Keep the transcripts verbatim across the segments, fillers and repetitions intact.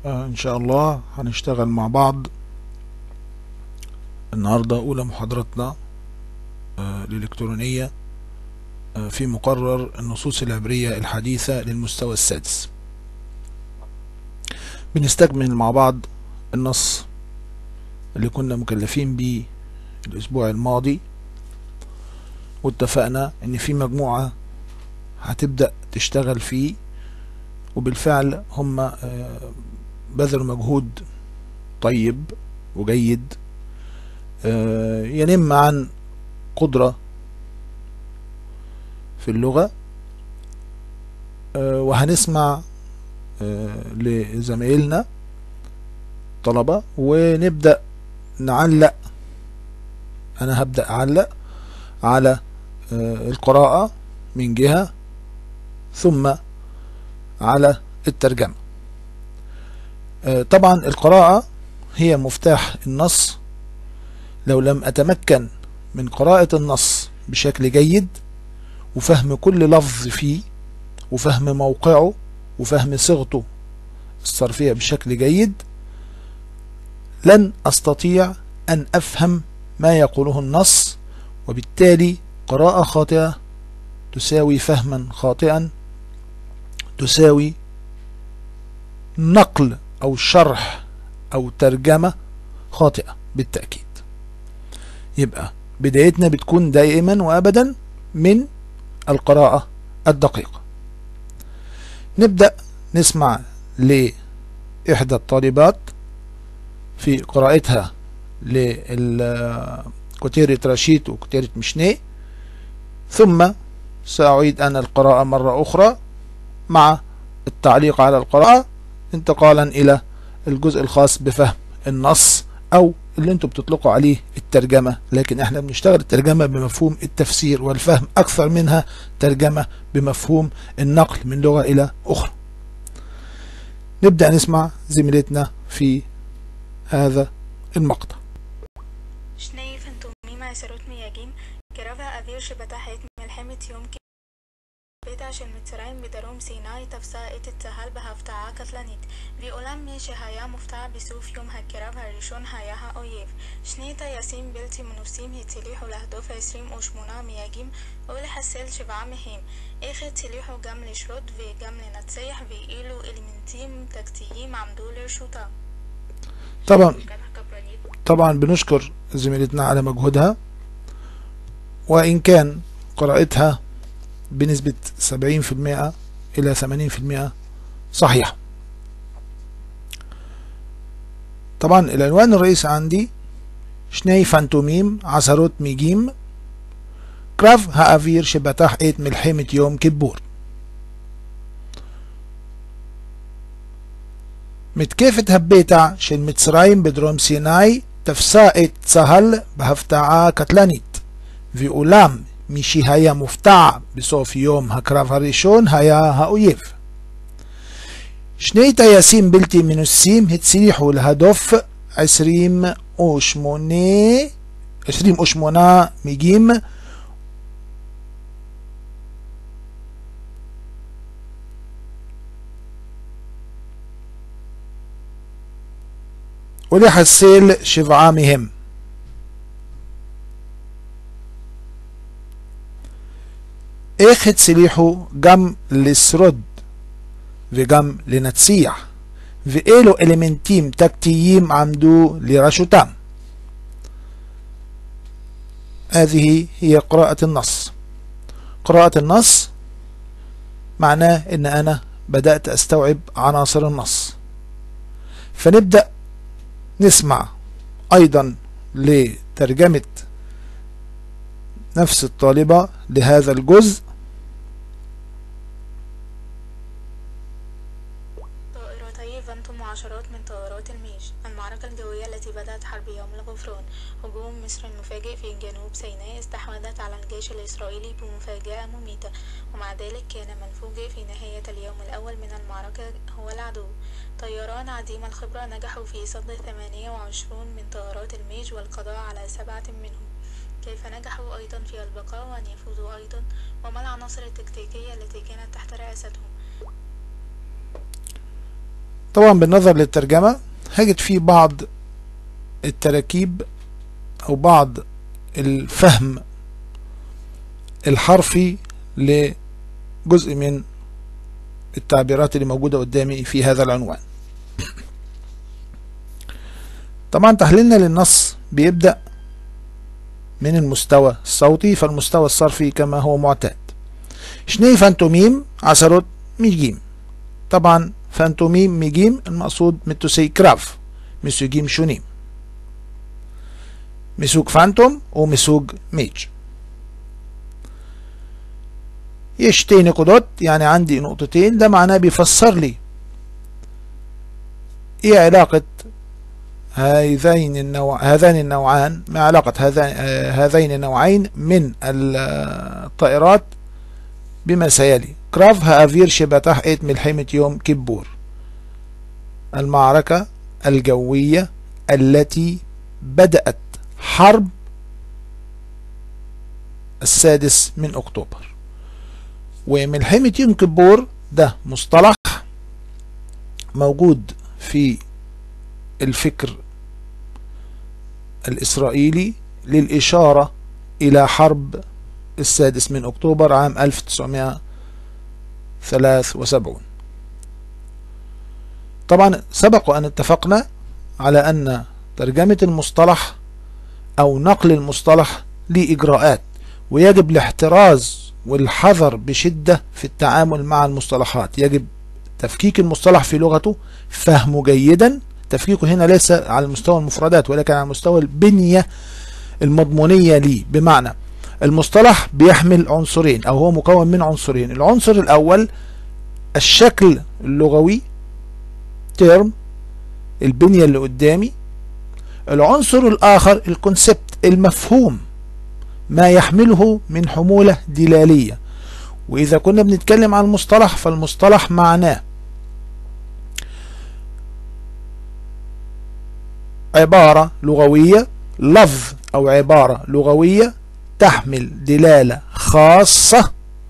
آه إن شاء الله هنشتغل مع بعض النهاردة أولى محاضرتنا آه الإلكترونية آه في مقرر النصوص العبرية الحديثة للمستوى السادس. بنستكمل مع بعض النص اللي كنا مكلفين بيه الأسبوع الماضي، واتفقنا إن في مجموعة هتبدأ تشتغل فيه، وبالفعل هم آه بذلوا مجهود طيب وجيد آه ينم عن قدرة في اللغة. آه وهنسمع آه لزمايلنا طلبة ونبدأ نعلق. أنا هبدأ أعلق على آه القراءة من جهة، ثم على الترجمة. آه طبعا القراءة هي مفتاح النص. لو لم أتمكن من قراءة النص بشكل جيد وفهم كل لفظ فيه وفهم موقعه وفهم صيغته الصرفية بشكل جيد، لن أستطيع أن أفهم ما يقوله النص، وبالتالي قراءة خاطئة تساوي فهما خاطئا، تساوي نقل أو شرح أو ترجمة خاطئة بالتأكيد. يبقى بدايتنا بتكون دائما وأبدا من القراءة الدقيقة. نبدأ نسمع لإحدى الطالبات في قراءتها لكتيرة رشيد وكتيرة مشني، ثم سأعيد أنا القراءة مرة أخرى مع التعليق على القراءة انتقالا إلى الجزء الخاص بفهم النص، أو اللي انتوا بتطلقوا عليه الترجمة، لكن احنا بنشتغل الترجمة بمفهوم التفسير والفهم أكثر منها ترجمة بمفهوم النقل من لغة إلى أخرى. نبدأ نسمع زميلتنا في هذا المقطع. شني فانتومي ما يسروت مياجيم كرافا أذير شبتاحيت ملحمة يوم بيتا شل متسرين بدروم سيناي تفسائت التهال بهفتعا كتلانيت في أولام ميشي هيا مفتع بسوف يوم هكراف هريشون هياها أويف شنيتا ياسين بلتي منوسيم هتليحو لهدوف عسريم وشمونا مياجيم أولي حسيل شبعا مهيم إخي تليحو جم لشرود في جم لنتسيح في إيلو إلمنتيم تكتييم عمدول رشوتا. طبعا طبعا بنشكر زميلتنا على مجهودها، وإن كان قراءتها بنسبة سبعين في المئة إلى ثمانين في المئة صحيح. طبعا العنوان الرئيسي عندي شني فانتوميم عسروت ميجيم كراف هافير شبتاح ايت ملحمة يوم كبور. متكيفة هبيتع شل متصرايم بدروم سيناي تفسائت سهل بهفتعا كتلانيت في أولام مشي هيا مفتع بصوف يوم هكراف هريشون هيا هاويف. شني تياسين بلتي من السيم هتسيحوا الهدف عسريم وشموني عسريم وشمونا ميجيم ولي حسيل شفعا مهم. איך הצליחו גם לשרוד וגם לנצח, ואילו אלמנטים טקטיים עמדו לרשותם. هذه هي قراءة النص. قراءة النص معناه ان انا بدأت استوعب عناصر النص. فنبدأ نسمع ايضا لترجمة نفس الطالبة لهذا الجزء. طائرتي فانتوم وعشرات من طائرات الميج. المعركة الجوية التي بدأت حرب يوم الغفران. هجوم مصر المفاجئ في جنوب سيناء استحوذت على الجيش الإسرائيلي بمفاجأة مميتة، ومع ذلك كان من فوجئ في نهاية اليوم الأول من المعركة هو العدو. طيران عديم الخبرة نجحوا في صد ثمانية وعشرين من طائرات الميج والقضاء على سبعة منهم. كيف نجحوا أيضا في البقاء وأن يفوزوا أيضا، وما العناصر التكتيكية التي كانت تحت رئاستهم؟ طبعا بالنظر للترجمة هجد في بعض التراكيب أو بعض الفهم الحرفي لجزء من التعبيرات اللي موجودة قدامي في هذا العنوان. طبعا تحليلنا للنص بيبدأ من المستوى الصوتي، فالمستوى الصرفي كما هو معتاد. شني فانتوميم عسروت ميجيم. طبعا فانتوميم ميجيم المقصود متوسي كراف مسوجيم شونيم، مسوج فانتوم ومسوج ميج. يشتي نقطات يعني عندي نقطتين، ده معناه بيفسر لي ايه علاقة هذين النوع هذان النوعان مع علاقة هذين النوعين من الطائرات بما سيلي. كراف هافير شبتاح ايت ملحمة يوم كبور، المعركة الجوية التي بدأت حرب السادس من أكتوبر. وملحمة يوم كبور ده مصطلح موجود في الفكر الإسرائيلي للإشارة إلى حرب السادس من أكتوبر عام ألف وتسعمائة وثلاثة وسبعين. طبعا سبق أن اتفقنا على أن ترجمة المصطلح أو نقل المصطلح لإجراءات، ويجب الاحتراز والحذر بشدة في التعامل مع المصطلحات. يجب تفكيك المصطلح في لغته، فهمه جيدا. تفكيكه هنا ليس على مستوى المفردات ولكن على مستوى البنية المضمونية ليه، بمعنى المصطلح بيحمل عنصرين أو هو مكون من عنصرين. العنصر الأول الشكل اللغوي تيرم، البنية اللي قدامي. العنصر الآخر الكونسبت، المفهوم، ما يحمله من حمولة دلالية. وإذا كنا بنتكلم عن المصطلح فالمصطلح معناه عبارة لغوية، لفظ أو عبارة لغوية تحمل دلالة خاصة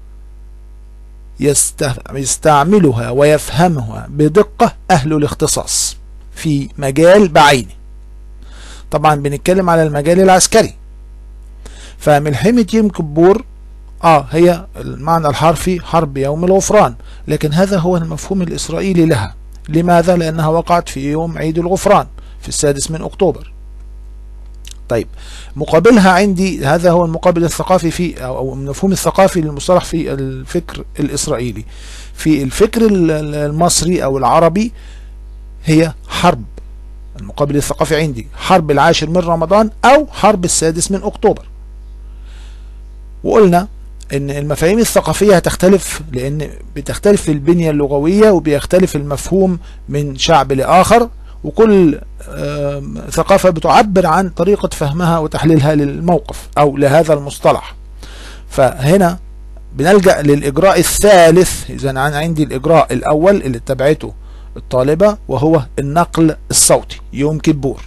يستعملها ويفهمها بدقة أهل الاختصاص في مجال بعينه. طبعا بنتكلم على المجال العسكري. فملحمة يوم كبور اه هي المعنى الحرفي حرب يوم الغفران، لكن هذا هو المفهوم الإسرائيلي لها. لماذا؟ لأنها وقعت في يوم عيد الغفران في السادس من أكتوبر. طيب مقابلها عندي، هذا هو المقابل الثقافي في أو المفهوم الثقافي للمصطلح في الفكر الإسرائيلي. في الفكر المصري أو العربي هي حرب. المقابل الثقافي عندي حرب العاشر من رمضان أو حرب السادس من أكتوبر. وقلنا ان المفاهيم الثقافية هتختلف لان بتختلف في البنية اللغوية وبيختلف المفهوم من شعب لآخر، وكل ثقافة بتعبر عن طريقة فهمها وتحليلها للموقف او لهذا المصطلح. فهنا بنلجأ للإجراء الثالث. إذا أنا عندي الإجراء الأول اللي اتبعته الطالبة وهو النقل الصوتي يوم كبور.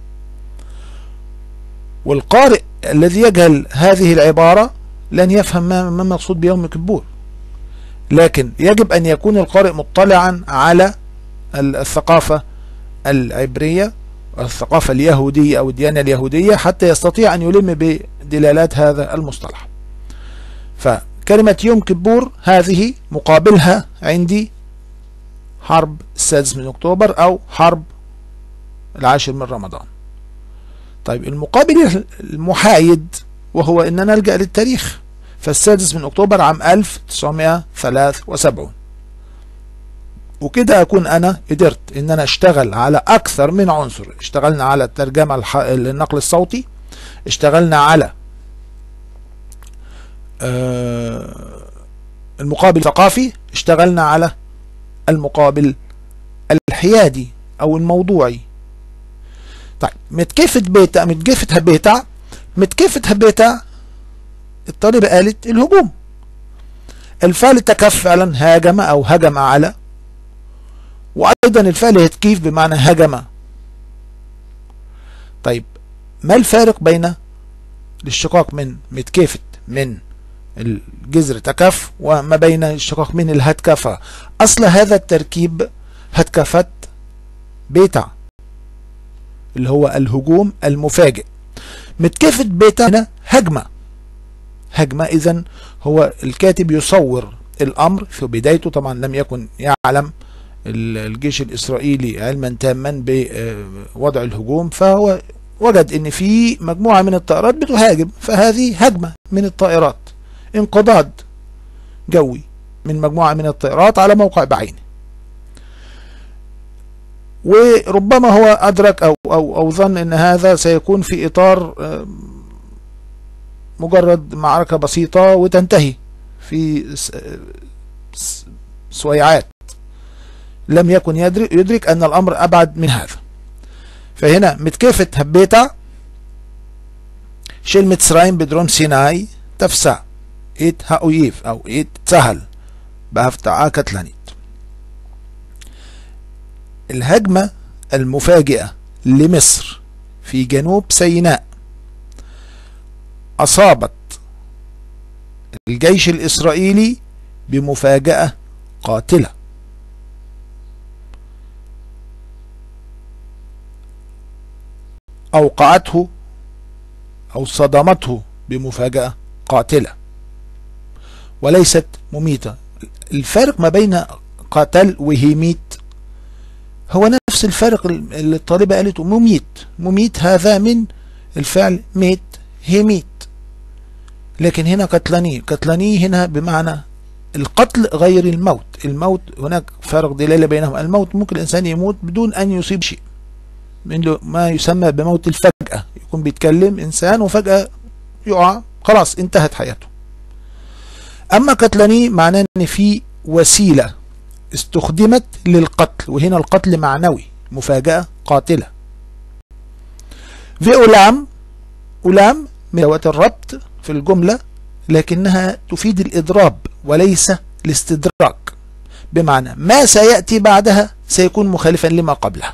والقارئ الذي يجهل هذه العبارة لن يفهم ما المقصود بيوم كبور، لكن يجب أن يكون القارئ مطلعا على الثقافة العبرية والثقافة اليهودية أو الديانة اليهودية حتى يستطيع أن يلم بدلالات هذا المصطلح. فكلمة يوم كبور هذه مقابلها عندي حرب السادس من أكتوبر أو حرب العاشر من رمضان. طيب المقابل المحايد وهو أننا نلجأ للتاريخ، فالسادس من أكتوبر عام ألف وتسعمائة وثلاثة وسبعين. وكده أكون أنا قدرت أن أنا أشتغل على أكثر من عنصر. اشتغلنا على الترجمة الح... النقل الصوتي، اشتغلنا على آه المقابل الثقافي، اشتغلنا على المقابل الحيادي أو الموضوعي. طيب متكيفة بيتا متكيفة هبيتا متكيفة هبيتا الطالبة قالت الهجوم. الفعل تكف فعلا هاجم أو هجم على، وأيضا الفعل هتكيف بمعنى هجم. طيب ما الفارق بين الاشتقاق من متكيفة من الجذر تكف وما بين الاشتقاق من الهتكفة؟ أصل هذا التركيب هتكفت بيتا اللي هو الهجوم المفاجئ. متكافة بيتا هنا هجمة هجمة إذن هو الكاتب يصور الأمر في بدايته. طبعا لم يكن يعلم الجيش الإسرائيلي علما تاما بوضع الهجوم، فهو وجد ان في مجموعة من الطائرات بتهاجم، فهذه هجمة من الطائرات، انقضاض جوي من مجموعة من الطائرات على موقع بعينه. وربما هو أدرك أو, أو, أو ظن أن هذا سيكون في إطار مجرد معركة بسيطة وتنتهي في سويعات. لم يكن يدرك, يدرك أن الأمر أبعد من هذا. فهنا מתקפת הבטא של מצרים בדרום סיני תפסה את האויב או את צה"ל בהפתעה קטלנית. الهجمة المفاجئة لمصر في جنوب سيناء أصابت الجيش الإسرائيلي بمفاجأة قاتلة. أوقعته أو صدمته بمفاجأة قاتلة وليست مميتة. الفرق ما بين قتل وهيميت هو نفس الفرق اللي الطالبة قالته، مميت. مميت هذا من الفعل ميت هيميت، لكن هنا قتلني. قتلني هنا بمعنى القتل غير الموت. الموت هناك فرق دلالة بينهما. الموت ممكن الإنسان يموت بدون أن يصيب شيء، من ما يسمى بموت الفجأة، يكون بيتكلم إنسان وفجأة يقع خلاص انتهت حياته. أما قتلني معناه أن في وسيلة استخدمت للقتل، وهنا القتل معنوي، مفاجأة قاتلة. في أولام أولام من ذوات الربط في الجملة، لكنها تفيد الإضراب وليس الاستدراك، بمعنى ما سيأتي بعدها سيكون مخالفا لما قبلها.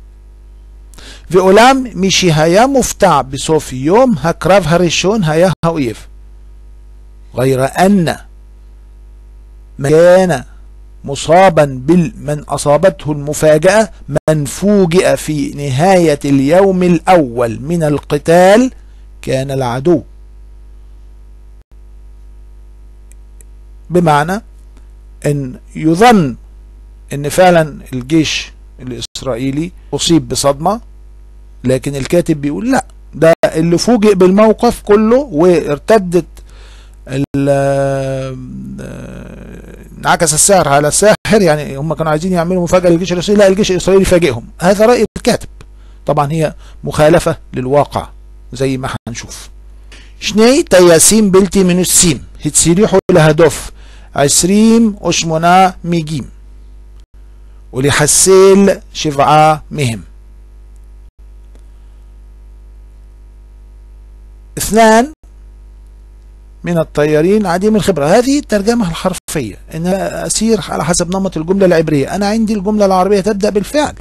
ואולם מי שהיה מופתע בסוף יום הקרב הראשון היה האויב, غير أن من كان مصابا بمن أصابته المفاجأة من فوجئ في نهاية اليوم الأول من القتال كان العدو. بمعنى أن يظن أن فعلا الجيش الإسرائيلي أصيب بصدمة، لكن الكاتب بيقول لا، ده اللي فوجئ بالموقف كله وارتدت انعكس السحر على الساحر، يعني هم كانوا عايزين يعملوا مفاجأة للجيش الإسرائيلي، لا الجيش الإسرائيلي فاجئهم. هذا رأي الكاتب، طبعا هي مخالفة للواقع زي ما هنشوف. شني טייסים בלתי מנוסים הצליחו להדוף עשרים ושמונה מיגים ולחסל שבעה מהם. اثنان من الطيارين عديم الخبرة. هذه الترجمة الحرفية، ان اسير على حسب نمط الجملة العبرية. انا عندي الجملة العربية تبدأ بالفعل.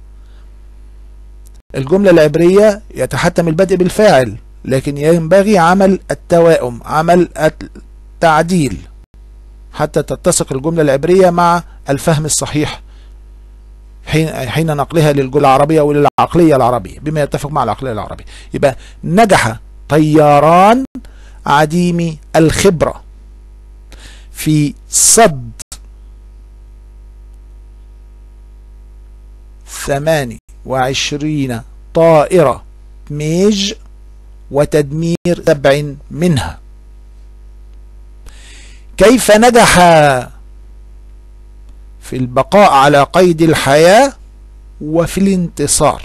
الجملة العبرية يتحتم البدء بالفاعل، لكن ينبغي عمل التوائم، عمل التعديل، حتى تتسق الجملة العبرية مع الفهم الصحيح حين حين نقلها للجملة العربية وللعقلية العربية بما يتفق مع العقلية العربية. يبقى نجح طياران عديمي الخبرة في صد ثمانية وعشرين طائرة ميج وتدمير سبع منها. كيف نجح في البقاء على قيد الحياة وفي الانتصار؟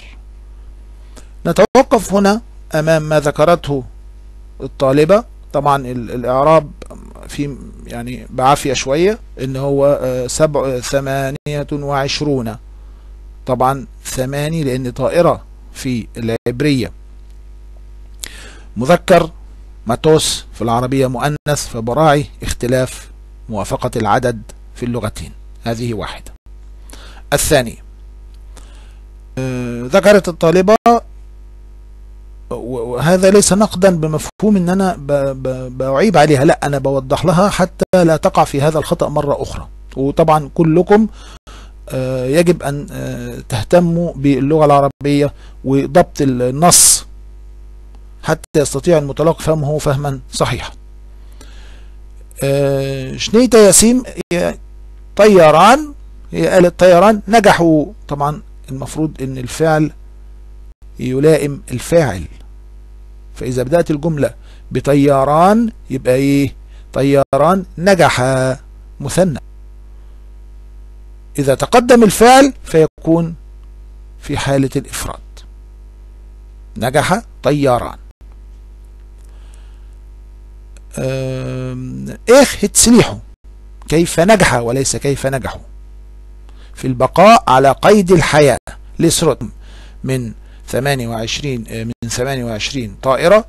نتوقف هنا أمام ما ذكرته الطالبة. طبعا الإعراب في يعني بعافية شوية، إن هو سبع ثمانية وعشرون، طبعا ثماني لأن طائرة في العبرية مذكر، ماتوس في العربية مؤنث، فبراعي اختلاف موافقة العدد في اللغتين. هذه واحدة. الثاني ذكرت الطالبة، وهذا ليس نقدا بمفهوم ان انا بعيب عليها، لا، انا بوضح لها حتى لا تقع في هذا الخطأ مرة اخرى. وطبعا كلكم يجب أن تهتموا باللغة العربية وضبط النص حتى يستطيع المتلقي فهمه فهما صحيحا. شني تياسيم طيران، هي آلة طيران نجحوا. طبعا المفروض ان الفعل يلائم الفاعل، فإذا بدأت الجملة بطيران يبقى ايه؟ طيران نجح مثنى. إذا تقدم الفعل فيكون في حالة الإفراد. نجح طيران. إيه هتسليحه؟ كيف نجح وليس كيف نجحوا. في البقاء على قيد الحياة لسرط من ثمانية وعشرين من ثمانية وعشرين طائرة.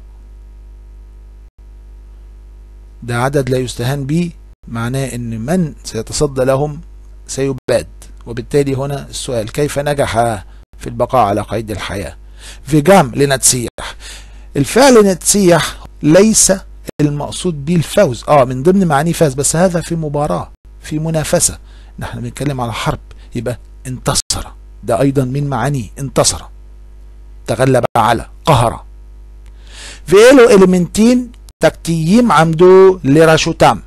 ده عدد لا يستهان به، معناه ان من سيتصدى لهم سيباد. وبالتالي هنا السؤال كيف نجح في البقاء على قيد الحياة. فيجام لنتسيح. الفعل نتسيح ليس المقصود به الفوز، اه من ضمن معانيه فاز، بس هذا في مباراة في منافسة. نحن بنتكلم على حرب، يبقى انتصر، ده ايضا من معانيه انتصر، تغلب على، قهر. فيلو إلمنتين تكتيم عمدو لراشوتام.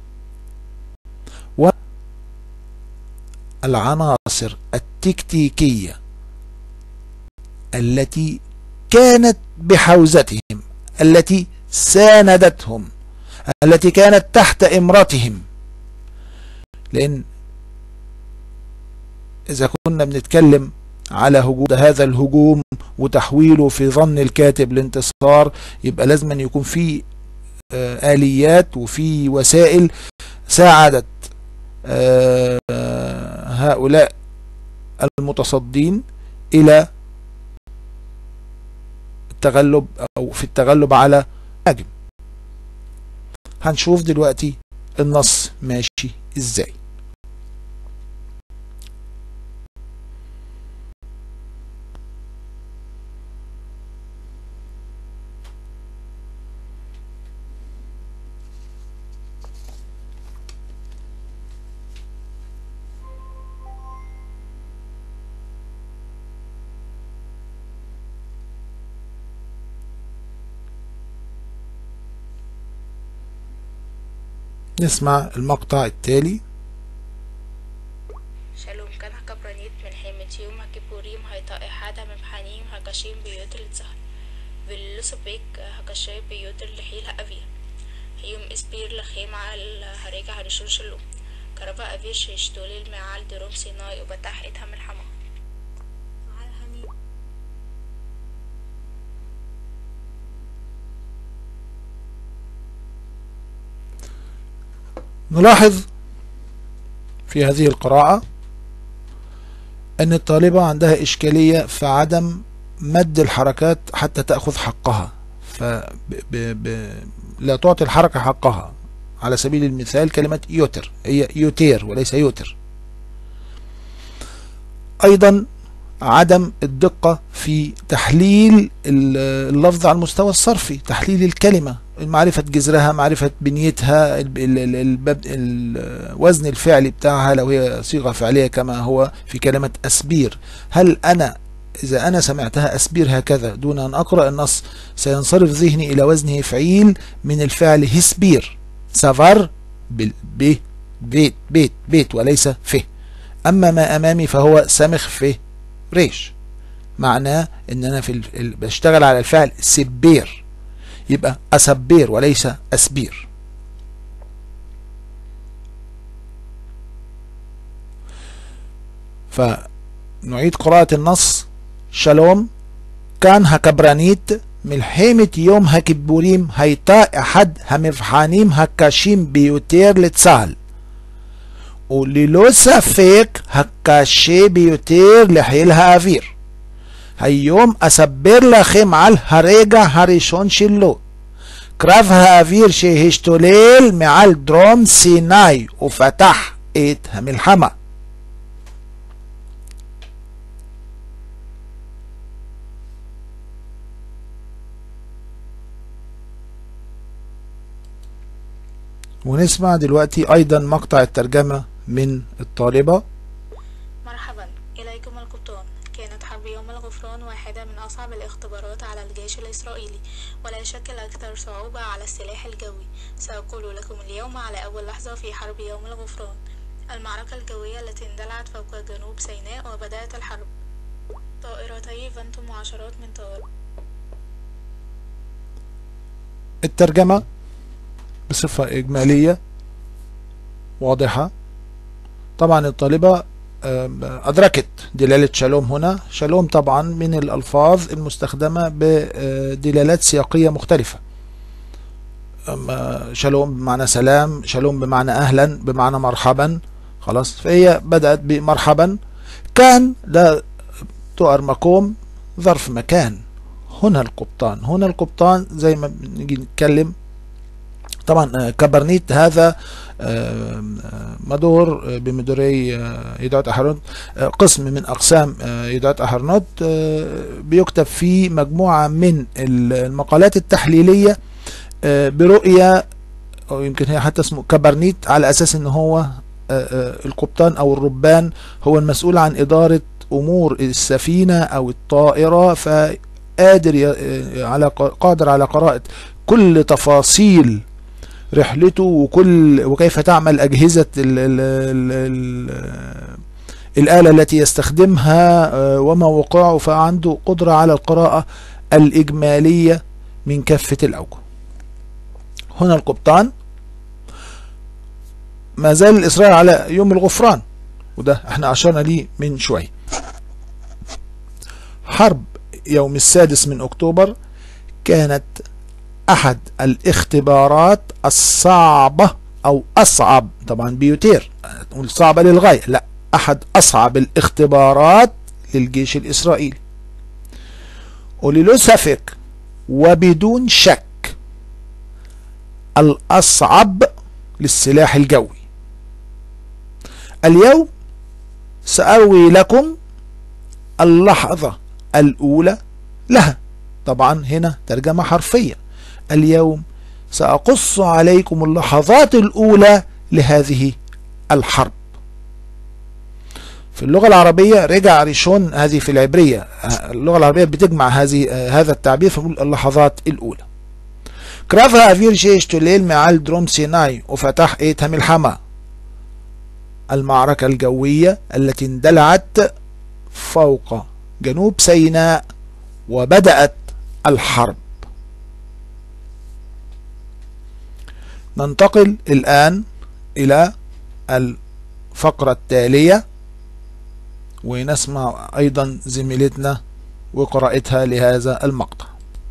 والعناصر التكتيكية التي كانت بحوزتهم، التي ساندتهم، التي كانت تحت إمرتهم. لأن إذا كنا بنتكلم على هجوم هذا الهجوم وتحويله في ظن الكاتب الانتصار، يبقى لازم أن يكون في آليات وفي وسائل ساعدت هؤلاء المتصدين إلى التغلب أو في التغلب على هاجم. هنشوف دلوقتي النص ماشي إزاي. نسمع المقطع التالي. שלום, כאן הקברניט מלחמת יום הכיפורים הייתה אחד המבחנים הקשים ביותר לצה"ל, וללא ספק הקשה ביותר לחיל האוויר. היום הסביר לכם על הרגע הראשון שלו, קרב האוויר שהשתולל מעל דרום סיני ופתח את המלחמה. نلاحظ في هذه القراءة أن الطالبة عندها إشكالية في عدم مد الحركات حتى تأخذ حقها، فلا تعطي الحركة حقها. على سبيل المثال كلمة يوتر هي يوتير وليس يوتر. أيضا عدم الدقة في تحليل اللفظ على المستوى الصرفي، تحليل الكلمة، معرفة جذرها، معرفة بنيتها، الوزن الفعلي بتاعها لو هي صيغة فعلية كما هو في كلمة أسبير. هل أنا إذا أنا سمعتها أسبير هكذا دون أن أقرأ النص سينصرف ذهني إلى وزنه فعيل من الفعل هسبير، سافر ب بيت بيت بيت وليس فه. أما ما أمامي فهو سمخ فه ريش، معناه ان انا في ال... بشتغل على الفعل سبير، يبقى اسبير وليس اسبير. فنعيد قراءة النص. شالوم كان هكبرانيت ملحمة يوم هكبوريم هيتا احد همفحانيم هكاشيم بيوتير لتسهل، וללא ספק הקשה ביותר לחיל האוויר. היום אספר לכם על הרגע הראשון שלו, קרב האוויר שהשתולל מעל דרום סיני ופתח את המלחמה. ونسمع دلوقتي أيضا مقطع الترجمة من الطالبة. حرب يوم الغفران واحدة من أصعب الاختبارات على الجيش الإسرائيلي، ولا شك الأكثر صعوبة على السلاح الجوي. سأقول لكم اليوم على أول لحظة في حرب يوم الغفران، المعركة الجوية التي اندلعت فوق جنوب سيناء وبدأت الحرب. طائرتي فانتوم وعشرات من طائرات. الترجمة بصفة إجمالية واضحة. طبعا الطالبة أدركت دلالة شالوم هنا. شالوم طبعا من الألفاظ المستخدمة بدلالات سياقية مختلفة. شالوم بمعنى سلام، شالوم بمعنى أهلا، بمعنى مرحبا. خلاص، فهي بدأت بمرحبا. كان ده تؤر مقوم ظرف مكان. هنا القبطان، هنا القبطان زي ما بنيجي نتكلم. طبعا كبرنيت هذا مدور بمدوري يدعوت أحرنوت، قسم من أقسام يدعوت أحرنوت، بيكتب فيه مجموعة من المقالات التحليلية برؤية، أو يمكن هي حتى اسمه كبرنيت، على أساس أنه هو القبطان أو الربان هو المسؤول عن إدارة أمور السفينة أو الطائرة، فقادر على قادر على قراءة كل تفاصيل رحلته وكل وكيف تعمل أجهزة ال ال ال ال الآلة التي يستخدمها وما وقعه، فعنده قدرة على القراءة الإجمالية من كافة الأوجه. هنا القبطان. ما زال الإصرار على يوم الغفران، وده احنا أشرنا ليه من شوية. حرب يوم السادس من أكتوبر كانت أحد الاختبارات الصعبة، أو أصعب طبعا بيوتير صعبة للغاية، لا، أحد أصعب الاختبارات للجيش الإسرائيلي، وللو سفك وبدون شك الأصعب للسلاح الجوي. اليوم سأروي لكم اللحظة الأولى لها. طبعا هنا ترجمة حرفية. اليوم سأقص عليكم اللحظات الأولى لهذه الحرب. في اللغة العربية رجع ريشون، هذه في العبرية، اللغة العربية بتجمع هذه هذا التعبير، فنقول اللحظات الأولى. קרב האוויר שהשתולל מעל דרום סיני وفتح את המלחמה. المعركة الجوية التي اندلعت فوق جنوب سيناء وبدأت الحرب. ننتقل الآن إلى الفقرة التالية ونسمع أيضا زميلتنا وقراءتها لهذا المقطع.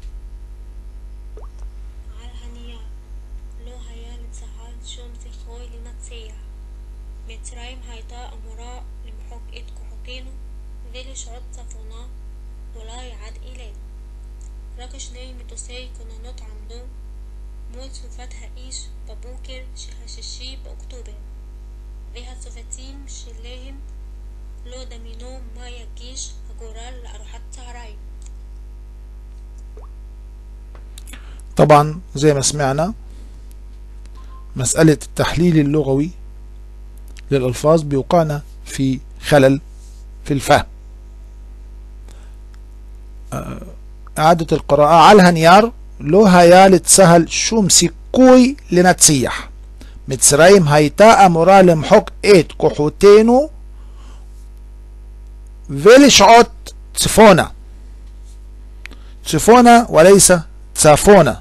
على هنيا لو هيا لتسهل شوم زخوي لنتصيح מצרים הייתה אמורה למחוק את כוחותינו ולשעות צפונה אולי עד אילת. רק שני מטוסי כוננות עמדו מול סופת האש בבוקר של השישי באוקטובר, והצוותים שלהם לא דמיינו מה יגיש הגורל לארוחת צהריים. طبعا زي ما سمعنا مسألة التحليل اللغوي للألفاظ بيوقعنا في خلل في الفهم. إعادة القراءة. على هنيار לא היה לצה"ל שום סיכוי לנצח. מצרים הייתה אמורה למחוק את כוחותינו ולשעות צפונה. צפונה وليس צפונה.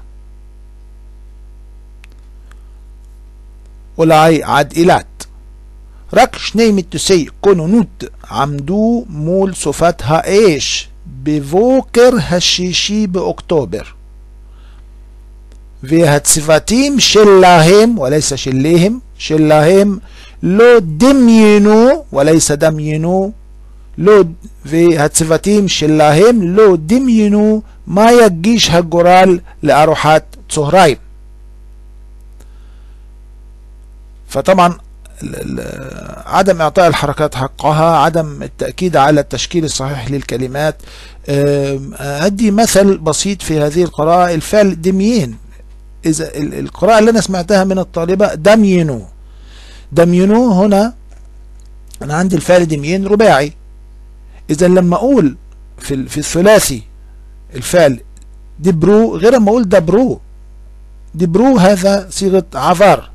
אולי עד אילת. רק שני מטוסי כוננות עמדו מול סופת האש בבוקר השישי באוקטובר, והצוותים שלהם وليس שלהם שלהם לא דמיינו وليس דמיינו לא, והצוותים שלהם לא דמיינו מה יגיש הגורל לארוחת צהריים. فطبعا عدم إعطاء الحركات حقها، عدم التأكيد على التشكيل الصحيح للكلمات. أدي مثل بسيط في هذه القراءة، الفعل دميين. إذا القراءة اللي أنا سمعتها من الطالبة دمينو، دمينو هنا أنا عندي الفعل دميين رباعي. إذا لما أقول في في الثلاثي الفعل دبرو غير ما اقول دبرو. دبرو هذا صيغة عذار،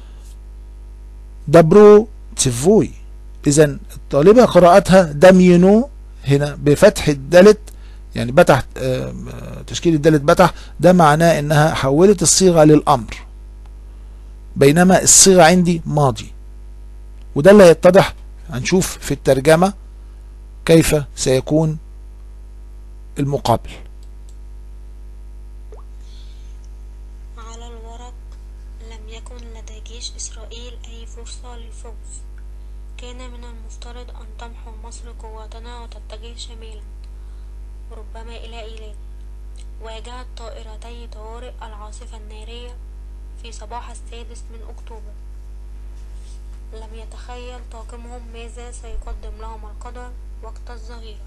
دبرو تسفوي. اذا الطالبة قراءتها دمينو هنا بفتح الدالت، يعني بتح تشكيل الدالت بتح، ده معناه انها حولت الصيغة للامر، بينما الصيغة عندي ماضي. وده اللي هيتضح، هنشوف في الترجمة كيف سيكون المقابل. على الورق لم يكن لدى جيش إسرائيل أي فرصة للفوز. كان من المفترض أن تمحو مصر قواتنا وتتجه شمالا ربما إلى إيلات. واجهت طائرتي طوارئ العاصفة النارية في صباح السادس من أكتوبر. لم يتخيل طاقمهم ماذا سيقدم لهم القدر وقت الظهيرة.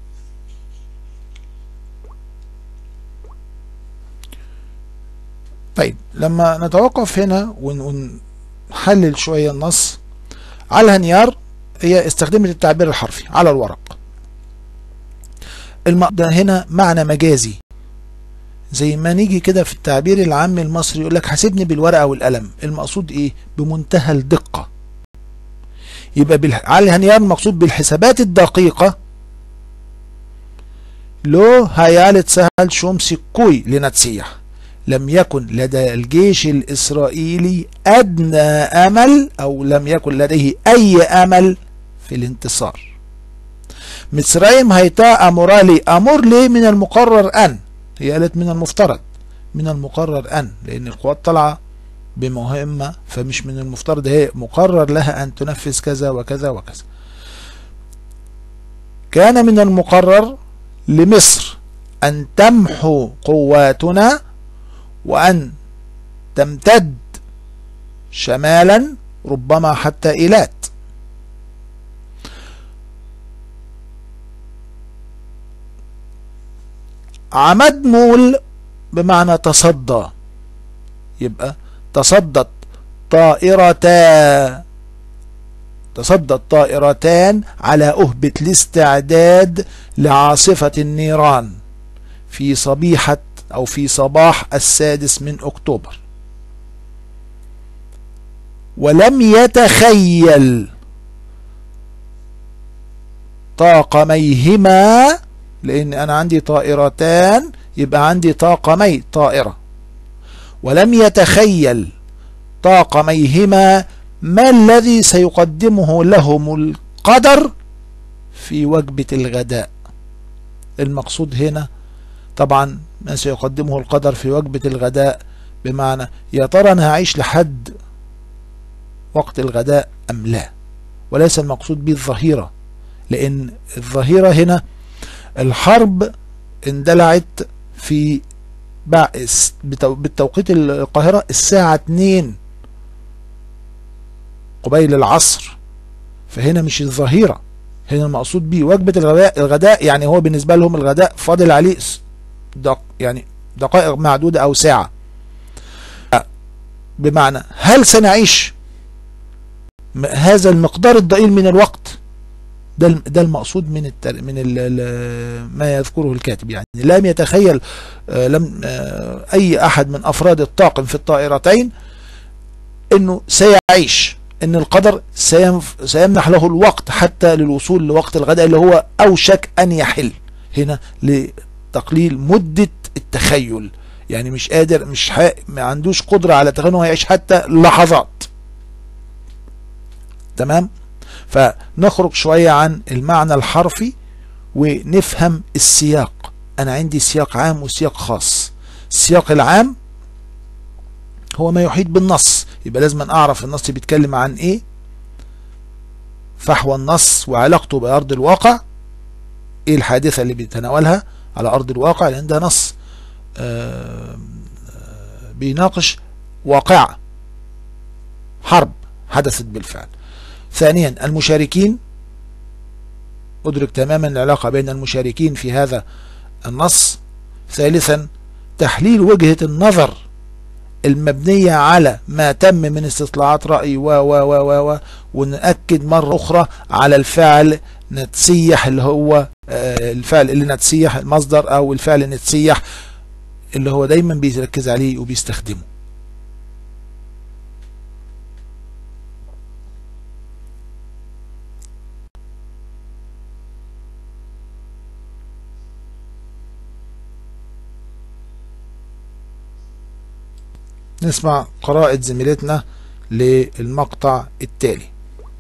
طيب لما نتوقف هنا ونحلل شوية النص، على الهنيار هي استخدمت التعبير الحرفي على الورق. ده هنا معنى مجازي، زي ما نيجي كده في التعبير العام المصري يقول لك حاسبني بالورقة والقلم. المقصود ايه؟ بمنتهى الدقة. يبقى على الهنيار المقصود بالحسابات الدقيقة. لو هيالت سهل شمسي كوي لنتسيح، لم يكن لدى الجيش الإسرائيلي أدنى أمل، أو لم يكن لديه أي أمل في الانتصار. مصرايم هيتا أمورالي، أمور ليه؟ من المقرر أن، هي قالت من المفترض، من المقرر أن، لأن القوات طالعة بمهمة، فمش من المفترض، هي مقرر لها أن تنفذ كذا وكذا وكذا. كان من المقرر لمصر أن تمحو قواتنا وأن تمتد شمالا ربما حتى إيلات. عمد مول بمعنى تصدى، يبقى تصدت طائرتا تصدت طائرتان على أهبة الاستعداد لعاصفة النيران في صبيحة أو في صباح السادس من أكتوبر. ولم يتخيل طاقميهما، لأن أنا عندي طائرتان يبقى عندي طاقمي طائرة، ولم يتخيل طاقميهما ما الذي سيقدمه لهم القدر في وجبة الغداء. المقصود هنا طبعا ما سيقدمه القدر في وجبة الغداء، بمعنى يا ترى أنا هعيش لحد وقت الغداء أم لا، وليس المقصود به الظهيرة، لأن الظهيرة هنا الحرب اندلعت في بالتوقيت القاهرة الساعة اتنين قبيل العصر، فهنا مش الظهيرة، هنا المقصود به وجبة الغداء. الغداء يعني هو بالنسبة لهم الغداء فاضل عليه دق يعني دقائق معدودة أو ساعة، بمعنى هل سنعيش هذا المقدار الضئيل من الوقت؟ ده ده المقصود من التر... من ال... ما يذكره الكاتب. يعني لم يتخيل لم أي أحد من أفراد الطاقم في الطائرتين أنه سيعيش، أن القدر سينف... سيمنح له الوقت حتى للوصول لوقت الغداء اللي هو أوشك أن يحل. هنا لتقليل مدة التخيل، يعني مش قادر، مش ح... ما عندوش قدرة على تخيل أنه يعيش حتى لحظات. تمام؟ فنخرج شوية عن المعنى الحرفي ونفهم السياق. أنا عندي سياق عام وسياق خاص. السياق العام هو ما يحيط بالنص، يبقى لازم أعرف النص بيتكلم عن إيه، فحوى النص وعلاقته بأرض الواقع، إيه الحادثة اللي بيتناولها على أرض الواقع، لأن ده نص بيناقش واقعة حرب حدثت بالفعل. ثانيا المشاركين، أدرك تماما العلاقة بين المشاركين في هذا النص. ثالثا تحليل وجهة النظر المبنية على ما تم من استطلاعات رأي و و و و ونأكد مرة أخرى على الفعل نتسيح اللي هو الفعل اللي نتسيح المصدر، او الفعل نتسيح اللي هو دايما بيركز عليه وبيستخدمه. نسمع قراءة زميلتنا للمقطع التالي.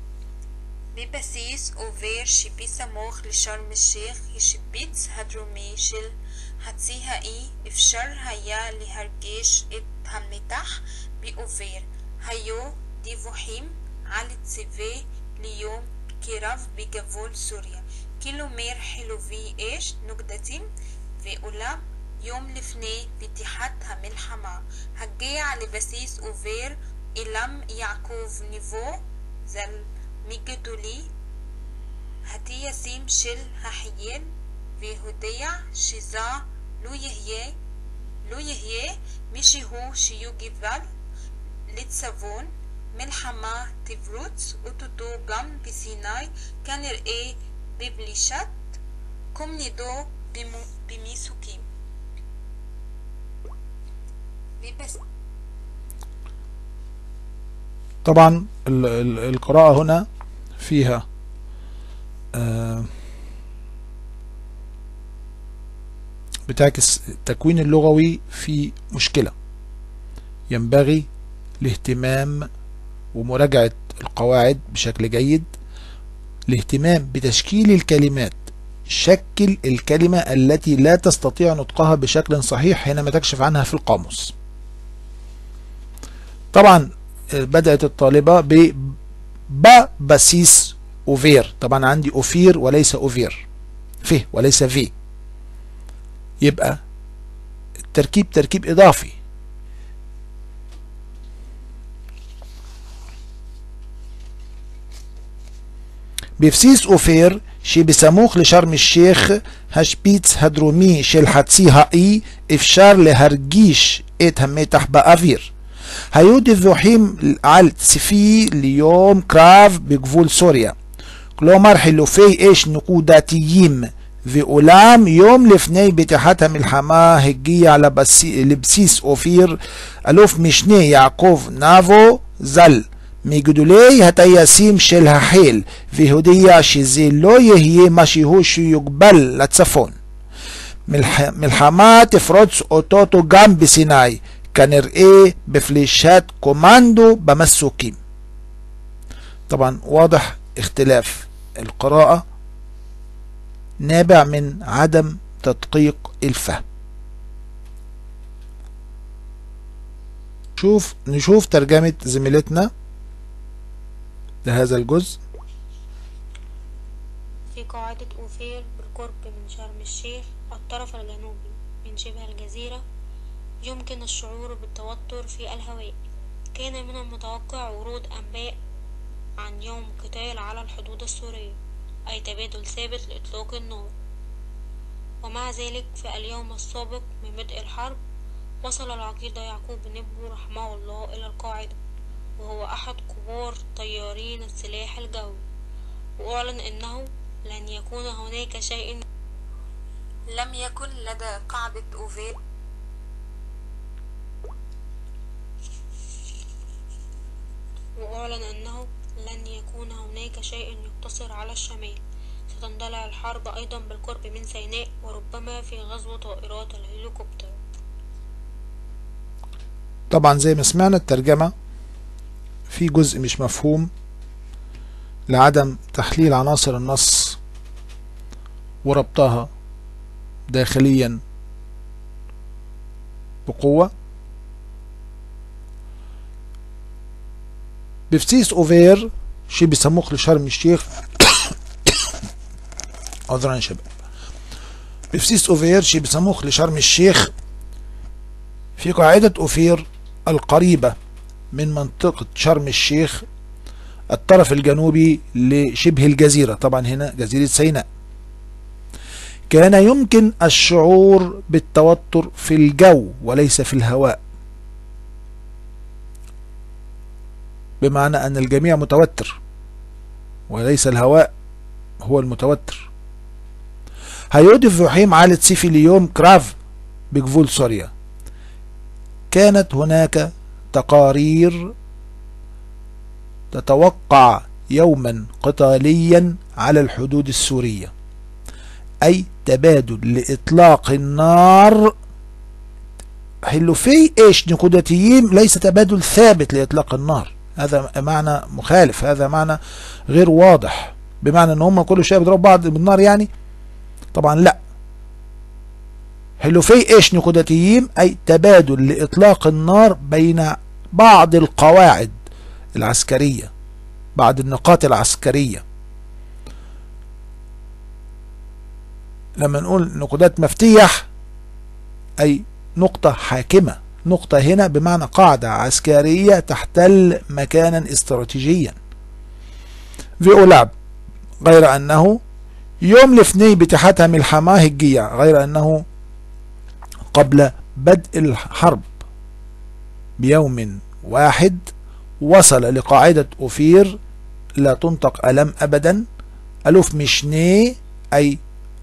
בבסיס עובר שיפי סמוך לשארם א-שייח ישיביץ הדרומי של חצי האי אפשר היה להרגיש את המתח בעובר. היו דיווחים על צבע ליום קרב בגבול סוריה, כלומר חילופי אש נקודתיים, ואולם יום לפני פתיחת המלחמה הגיע לבסיס עובר אילם יעקב נבו ז"ל מגדולי הטייסים של החיל והודיע שזה לא יהיה לא יהיה מישהו שיוגבל לצפון, מלחמה תפרוץ אוטוטו גם בסיני, כנראה בפלישת קומנדו במסוקים. طبعا القراءة هنا فيها آه بتعكس التكوين اللغوي في مشكلة، ينبغي الاهتمام ومراجعة القواعد بشكل جيد، الاهتمام بتشكيل الكلمات، شكل الكلمة التي لا تستطيع نطقها بشكل صحيح حينما تكشف عنها في القاموس. طبعا بدأت الطالبة ب با بسيس اوفير، طبعا عندي اوفير وليس اوفير، فيه وليس في، يبقى التركيب تركيب اضافي. ببسيس اوفير شي بسموخ لشرم الشيخ هشبيتس هدرومي شل حتسي هاي افشار لهرجيش ات هميتح باافير. היו דיווחים על צפי ליום קרב בגבול סוריה, כלומר חילופי אש נקודתיים, ואולם יום לפני פתיחת המלחמה הגיע לבסיס אופיר אלוף משנה יעקב נבו ז"ל מגדולי הטייסים של החיל, והודיע שזה לא יהיה משהו שיוגבל לצפון, מלחמה תפרוץ אוטוטו גם בסיני, كنرئيه بفليشات كوماندو بمسوكيم. طبعا واضح اختلاف القراءة نابع من عدم تدقيق الفهم. شوف نشوف ترجمة زميلتنا لهذا الجزء. في قاعدة أوفير بالقرب من شرم الشيخ الطرف الجنوبي من شبه الجزيرة يمكن الشعور بالتوتر في الهواء. كان من المتوقع ورود أنباء عن يوم قتال على الحدود السورية، أي تبادل ثابت لإطلاق النار. ومع ذلك في اليوم السابق من بدء الحرب وصل العقيد يعقوب نبو رحمه الله إلى القاعدة، وهو أحد كبار طيارين السلاح الجوي، وأعلن أنه لن يكون هناك شيء لم يكن لدى قاعدة أوفير وأعلن أنه لن يكون هناك شيء يقتصر على الشمال، ستندلع الحرب أيضا بالقرب من سيناء، وربما في غزو طائرات الهليكوبتر. طبعا زي ما سمعنا الترجمة في جزء مش مفهوم لعدم تحليل عناصر النص وربطها داخليا بقوة. بفسيس اوفير شي بيسموه لشرم الشيخ عذرا يا شباب. بفسيس اوفير شي بيسموه لشرم الشيخ في قاعدة اوفير القريبة من منطقة شرم الشيخ الطرف الجنوبي لشبه الجزيرة، طبعا هنا جزيرة سيناء. كان يمكن الشعور بالتوتر في الجو وليس في الهواء، بمعنى أن الجميع متوتر وليس الهواء هو المتوتر. هيودف يحيم عالة سيفي ليوم كراف بجفول سوريا. كانت هناك تقارير تتوقع يوما قتاليا على الحدود السورية، أي تبادل لإطلاق النار. حلفي إيش نقودتيين ليس تبادل ثابت لإطلاق النار، هذا معنى مخالف، هذا معنى غير واضح، بمعنى ان هم كل شويه بيضربوا بعض بالنار يعني. طبعا لا. حلفي ايش نقودتيين اي تبادل لاطلاق النار بين بعض القواعد العسكريه، بعض النقاط العسكريه. لما نقول نقودات مفتيح اي نقطه حاكمه، نقطه هنا بمعنى قاعده عسكريه تحتل مكانا استراتيجيا. في أولاب غير أنه يوم الاثنين بتحتها ملحمة هجية، غير أنه قبل بدء الحرب بيوم واحد وصل لقاعدة أوفير لا تنطق ألم أبدا ألوف مشني أي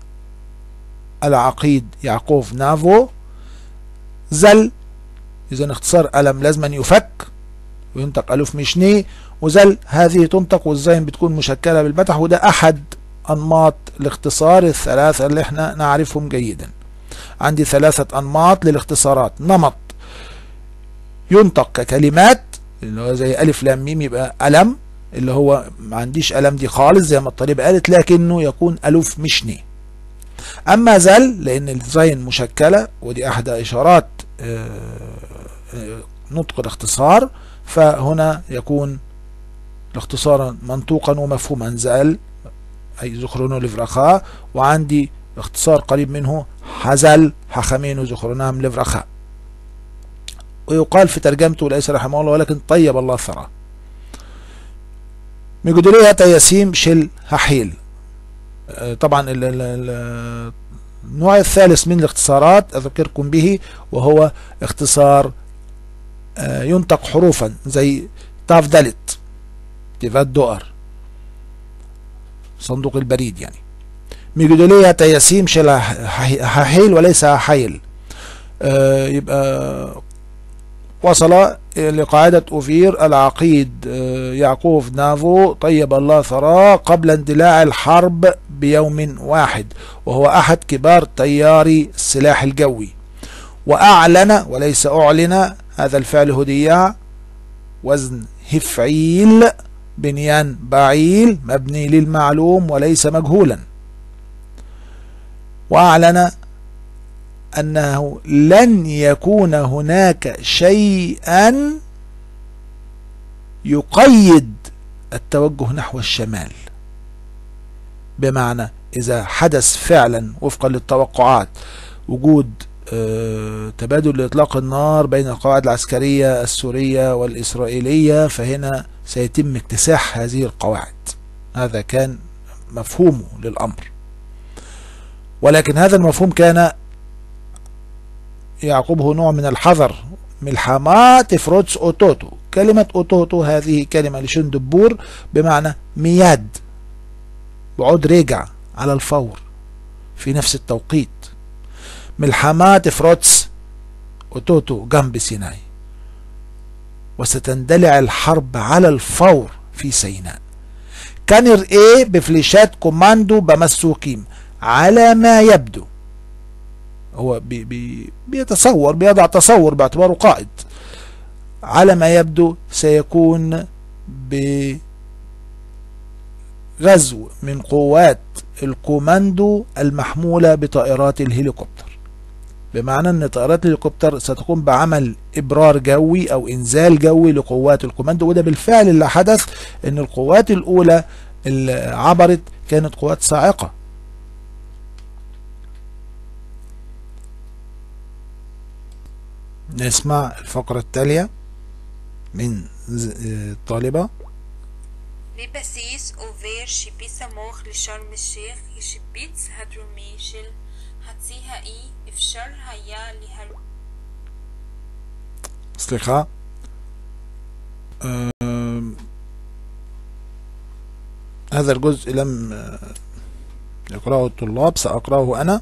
العقيد يعقوب نافو زل، إذن اختصار ألم لازم يفك وينطق ألوف مشني، وزل هذه تنطق والزين بتكون مشكلة بالفتح، وده أحد أنماط الاختصار الثلاثة اللي احنا نعرفهم جيدا. عندي ثلاثة أنماط للاختصارات. نمط ينطق ككلمات اللي هو زي ألف لام ميم يبقى ألم، اللي هو ما عنديش ألم دي خالص زي ما الطالبة قالت، لكنه يكون ألوف مشني. أما زل لأن الزين مشكلة ودي أحد إشارات نطق الاختصار، فهنا يكون الاختصارا منطوقا ومفهوما زال أي زخرونو لفرخاء، وعندي اختصار قريب منه حزل حخمين زخرونام لفرخاء. ويقال في ترجمته ليس رحمه الله ولكن طيب الله ثرى. ميجودوليها تياسيم شل هحيل. طبعا النوع الثالث من الاختصارات أذكركم به وهو اختصار ينطق حروفا زي تاف دالت تيفات دؤر صندوق البريد يعني. ميجودوليها تياسيم شل هحيل وليس هحيل. يبقى وصل لقاعدة أوفير العقيد يعقوب نافو طيب الله ثراه قبل اندلاع الحرب بيوم واحد، وهو أحد كبار تياري السلاح الجوي. وأعلن وليس أعلن، هذا الفعل هدية وزن هفعيل بنيان بعيل مبني للمعلوم وليس مجهولا. وأعلن أنه لن يكون هناك شيئا يقيد التوجه نحو الشمال، بمعنى إذا حدث فعلا وفقا للتوقعات وجود اه تبادل لإطلاق النار بين القواعد العسكرية السورية والإسرائيلية، فهنا سيتم اكتساح هذه القواعد. هذا كان مفهومه للأمر، ولكن هذا المفهوم كان يعقبه نوع من الحذر. ملحمات فروتس أوتوتو. كلمة أوتوتو هذه كلمة لشن دبور بمعنى مياد، بعود رجع على الفور في نفس التوقيت. ملحمات فروتس أوتوتو جنب سيناء، وستندلع الحرب على الفور في سيناء. كانر ايه بفليشات كوماندو بمسوكيم على ما يبدو. هو بي بي بيتصور بيضع تصور باعتباره قائد. على ما يبدو سيكون بغزو من قوات الكوماندو المحمولة بطائرات الهليكوبتر، بمعنى ان طائرات الهليكوبتر ستقوم بعمل ابرار جوي او انزال جوي لقوات الكوماندو. وده بالفعل اللي حدث، ان القوات الاولى اللي عبرت كانت قوات صاعقة. نسمع الفقرة التالية من الطالبة. ببسيس أوفير شبي سموخ لشرم الشيخ يشبيتس هدرومي شل هتسيها إي إفشار هيا لهر. סליחה, هذا الجزء لم يقرأه الطلاب، سأقرأه أنا.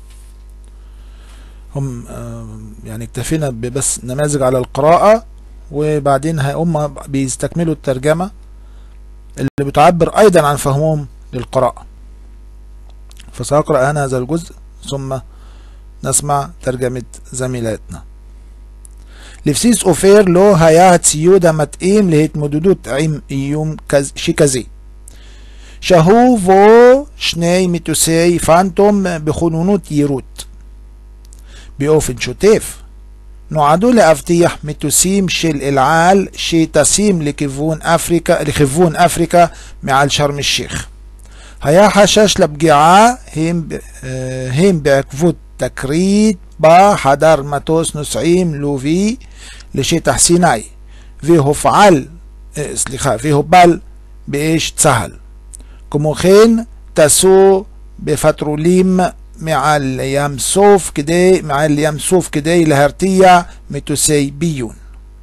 هم يعني اكتفينا ببس نماذج على القراءة، وبعدين هم بيستكملوا الترجمة اللي بتعبر أيضا عن فهمهم للقراءة. فسأقرأ أنا هذا الجزء ثم نسمع ترجمة زميلاتنا. לבסיס עופר לא היה הציוד המתאים להתמודדות עם איום שכזה. שהו בו שני מטוסי פנטום בכוננות יירוט. באופן שוטף נועדו להבטיח מטוסים של אל על שטסים לכיוון אפריקה, לכיוון אפריקה מעל שרם א-שייח. היה חשש לפגיעה הם, הם בעקבות תקרית בה חדר מטוס נוסעים לובי לשטח סיני והופעל, סליחה, והופל באש צה"ל. כמו כן טסו בפטרולים מעל ים סוף כדי, מעל ים סוף כדי להרתיע מטוסי ביון.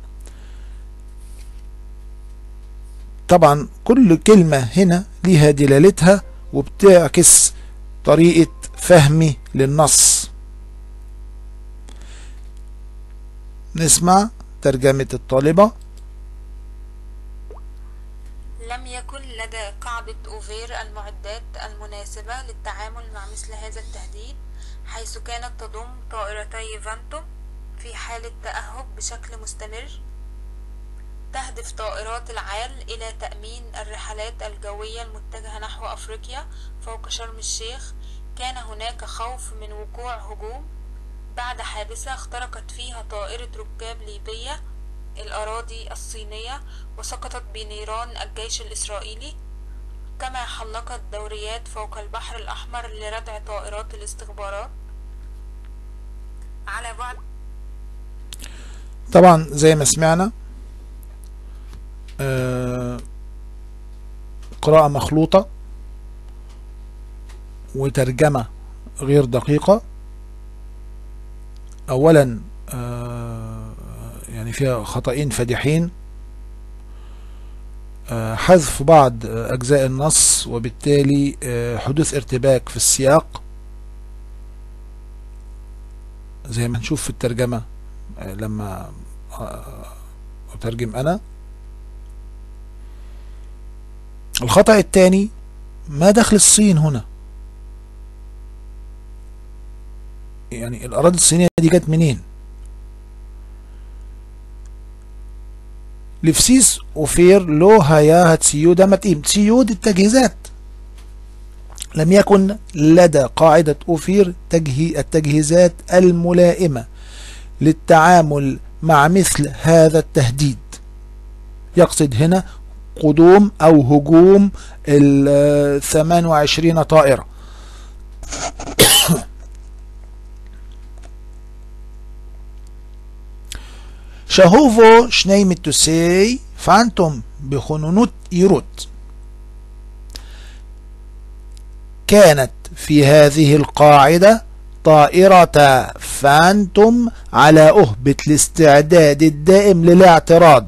طبعا كل كلمة هنا لها دلالتها وبتعكس طريقة فهمي للنص. نسمع ترجمة الطالبة. لم يكن لدى قاعدة أوفير المعدات المناسبة للتعامل مع مثل هذا التهديد، حيث كانت تضم طائرتي فانتوم في حالة تأهب بشكل مستمر. تهدف طائرات العال إلى تأمين الرحلات الجوية المتجهة نحو أفريقيا فوق شرم الشيخ. كان هناك خوف من وقوع هجوم بعد حادثة اخترقت فيها طائرة ركاب ليبية الأراضي الصينية وسقطت بنيران الجيش الإسرائيلي، كما حلقت دوريات فوق البحر الأحمر لردع طائرات الاستخبارات على بعد. طبعا زي ما سمعنا آه قراءة مخلوطة وترجمة غير دقيقة. أولا آه يعني فيها خطأين فادحين، آه حذف بعض أجزاء النص وبالتالي آه حدوث ارتباك في السياق زي ما نشوف في الترجمة آه لما آه أترجم أنا. الخطأ الثاني، ما دخل الصين هنا؟ يعني الأراضي الصينية دي جت منين؟ לבסיס עופר לא היה הציוד המתאים. ציוד التجهيزات. لم يكن لدى قاعدة عופر التجهيزات الملائمة للتعامل مع مثل هذا التهديد. يقصد هنا قدوم أو هجوم ال ثمانية وعشرين طائرة. شهوفو شني متوسي فانتوم بخنونوت يروت. كانت في هذه القاعدة طائرة فانتوم على أهبة الاستعداد الدائم للاعتراض.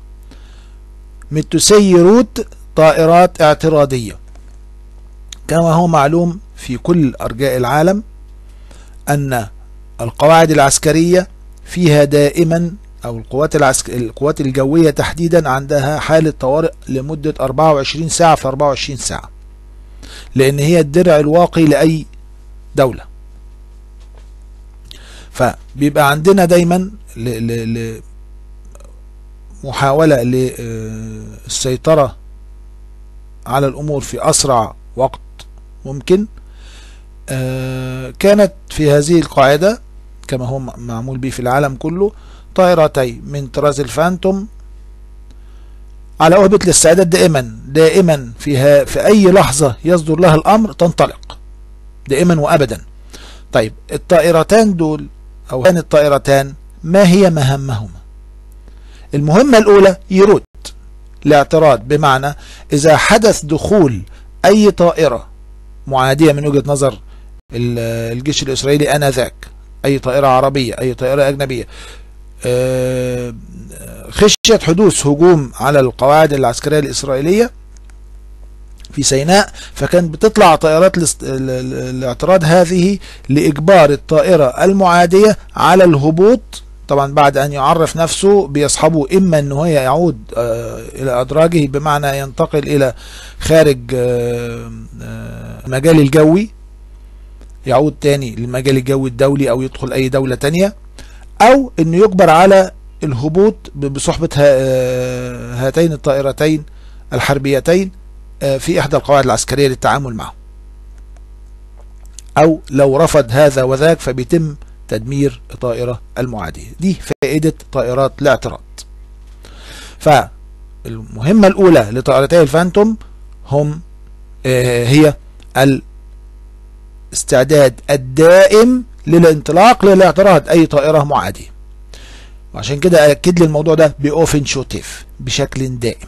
متوسي يروت طائرات اعتراضية. كما هو معلوم في كل أرجاء العالم أن القواعد العسكرية فيها دائما أو القوات العسك... القوات الجوية تحديدا عندها حالة طوارئ لمدة أربعة وعشرين ساعة في أربعة وعشرين ساعة، لأن هي الدرع الواقي لأي دولة. فبيبقى عندنا دايما ل... ل... ل... محاولة للسيطرة على الأمور في أسرع وقت ممكن. كانت في هذه القاعدة كما هو معمول به في العالم كله طائرتي من طراز الفانتوم على أهبة الاستعداد دائما دائما فيها في أي لحظة يصدر لها الأمر تنطلق دائما وأبدا. طيب الطائرتان دول أو هان الطائرتان ما هي مهمهما؟ المهمة الأولى يروت الاعتراض، بمعنى إذا حدث دخول أي طائرة معادية من وجهة نظر الجيش الإسرائيلي آنذاك، أي طائرة عربية أي طائرة أجنبية، خشية حدوث هجوم على القواعد العسكرية الإسرائيلية، في سيناء، فكان بتطلع طائرات الاعتراض هذه لإجبار الطائرة المعادية على الهبوط. طبعا بعد أن يعرف نفسه بيصحبه إما أنه هو يعود إلى أدراجه، بمعنى ينتقل إلى خارج المجال الجوي، يعود تاني للمجال الجوي الدولي أو يدخل أي دولة تانية، أو أنه يجبر على الهبوط بصحبة هاتين الطائرتين الحربيتين في إحدى القواعد العسكرية للتعامل معه، أو لو رفض هذا وذاك فبيتم تدمير الطائرة المعادية. دي فائدة طائرات الاعتراض. فالمهمة الأولى لطائرتي الفانتوم هم هي الاستعداد الدائم للانطلاق للاعتراض أي طائرة معادية، وعشان كده أكد لي الموضوع ده بأوفن شوتيف بشكل دائم،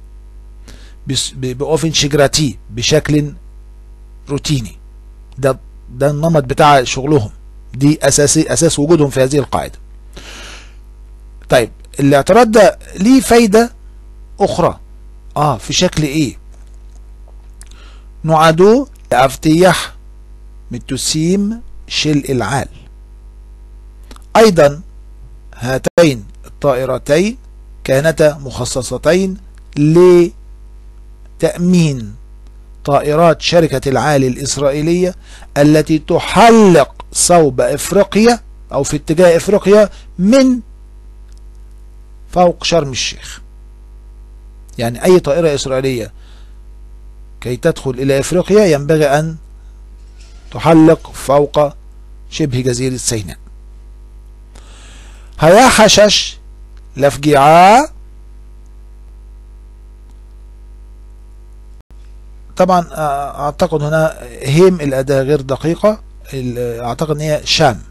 بأوفن شجراتي بشكل روتيني. ده ده النمط بتاع شغلهم، دي اساسي اساس وجودهم في هذه القاعده. طيب الاعتراض ده ليه فايده اخرى اه في شكل ايه؟ نعدو لافتيح متوسيم شل العال. ايضا هاتين الطائرتين كانتا مخصصتين لتأمين طائرات شركة العالي الإسرائيلية التي تحلق صوب إفريقيا أو في اتجاه إفريقيا من فوق شرم الشيخ. يعني أي طائرة إسرائيلية كي تدخل إلى إفريقيا ينبغي أن تحلق فوق شبه جزيرة سيناء. هيا حشش لفجعاء. طبعا اعتقد هنا هيم الاداة غير دقيقة، اعتقد ان هي شام.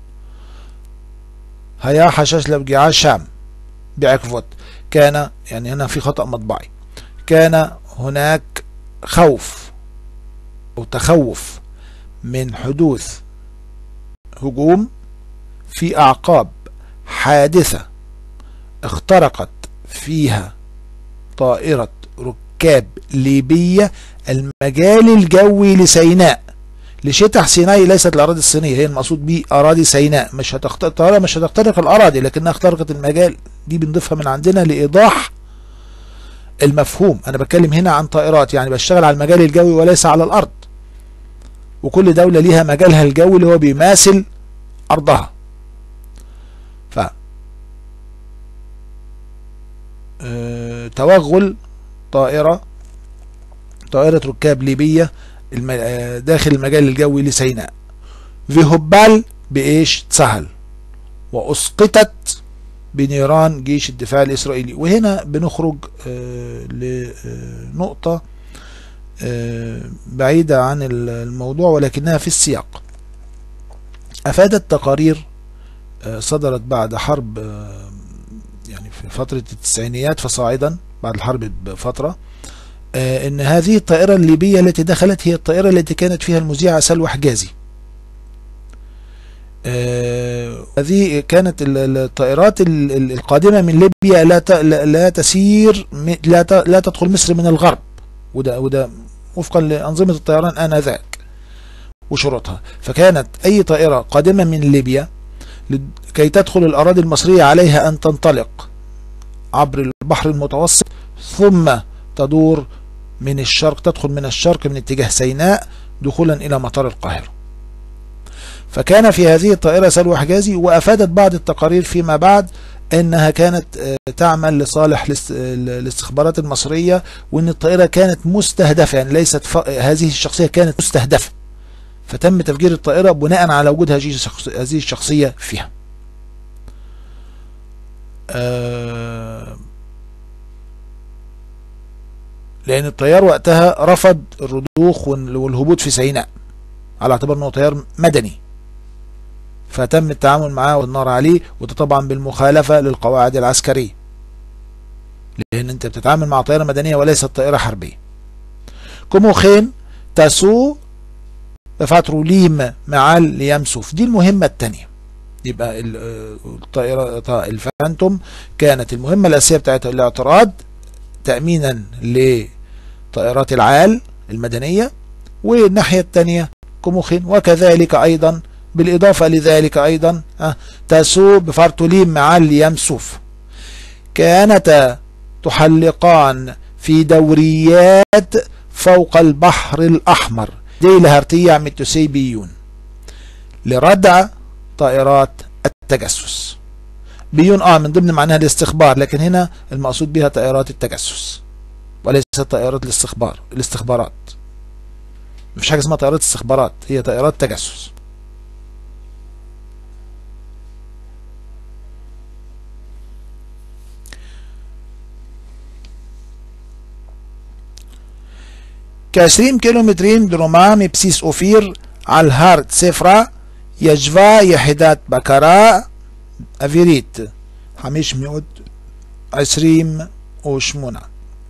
هيا حشش لفجعاء شام بعكفوت. كان يعني هنا في خطأ مطبعي، كان هناك خوف او تخوف من حدوث هجوم في اعقاب حادثة اخترقت فيها طائرة ركاب ليبية المجال الجوي لسيناء. لشتح سيناء ليست الأراضي الصينية، هي المقصود به أراضي سيناء. مش هتخترق الطائرة مش هتخترق الأراضي، لكنها اخترقت المجال. دي بنضيفها من عندنا لإيضاح المفهوم. أنا بتكلم هنا عن طائرات، يعني بشتغل على المجال الجوي وليس على الأرض، وكل دولة ليها مجالها الجوي اللي هو بيماثل أرضها. ف أه... توغل طائرة طائرة ركاب ليبية داخل المجال الجوي لسيناء فيهبال بإيش تسهل، وأسقطت بنيران جيش الدفاع الإسرائيلي. وهنا بنخرج آه لنقطة آه بعيدة عن الموضوع ولكنها في السياق. أفادت تقارير آه صدرت بعد حرب آه يعني في فترة التسعينيات فصاعدا، بعد الحرب بفترة، آه ان هذه الطائرة الليبية التي دخلت هي الطائرة التي كانت فيها المذيعة سلوى حجازي. آه هذه كانت الطائرات القادمة من ليبيا لا لا تسير لا لا تدخل مصر من الغرب، وده وده وفقا لأنظمة الطيران آنذاك وشروطها. فكانت أي طائرة قادمة من ليبيا كي تدخل الأراضي المصرية عليها أن تنطلق عبر البحر المتوسط ثم تدور من الشرق، تدخل من الشرق من اتجاه سيناء دخولا إلى مطار القاهرة. فكان في هذه الطائرة سلوى حجازي. وأفادت بعض التقارير فيما بعد أنها كانت تعمل لصالح الاستخبارات المصرية، وأن الطائرة كانت مستهدفة، يعني ليست ف... هذه الشخصية كانت مستهدفة، فتم تفجير الطائرة بناء على وجود هذه الشخصية فيها. أه... لأن الطيار وقتها رفض الرضوخ والهبوط في سيناء على اعتبار أنه طيار مدني، فتم التعامل معاه والنار عليه، وده طبعا بالمخالفة للقواعد العسكرية، لأن أنت بتتعامل مع طائرة مدنية وليست طائرة حربية. كمو خين تاسو بفترو ليم معال ليمسوف. دي المهمة الثانية. يبقى الطائرة الفانتوم كانت المهمة الأساسية بتاعت الاعتراض تأمينا طائرات العال المدنية، والناحية الثانية كوموخين. وكذلك أيضا بالإضافة لذلك أيضا تاسو بفارتوليم معال يام سوف كانتا تحلقان في دوريات فوق البحر الأحمر دي لهرتيع متسيبيون لردع طائرات التجسس. بيون اه من ضمن معناها الاستخبار، لكن هنا المقصود بها طائرات التجسس وليس طائرات الاستخبار الاستخبارات. مفيش حاجة اسمها طائرات استخبارات، هي طائرات تجسس. كعشرين كيلومترين دروما مبسيس أوفير على الهارت سفرة يجفا يحدات بكراء أفيريت حميش مئة عشرين وشمونة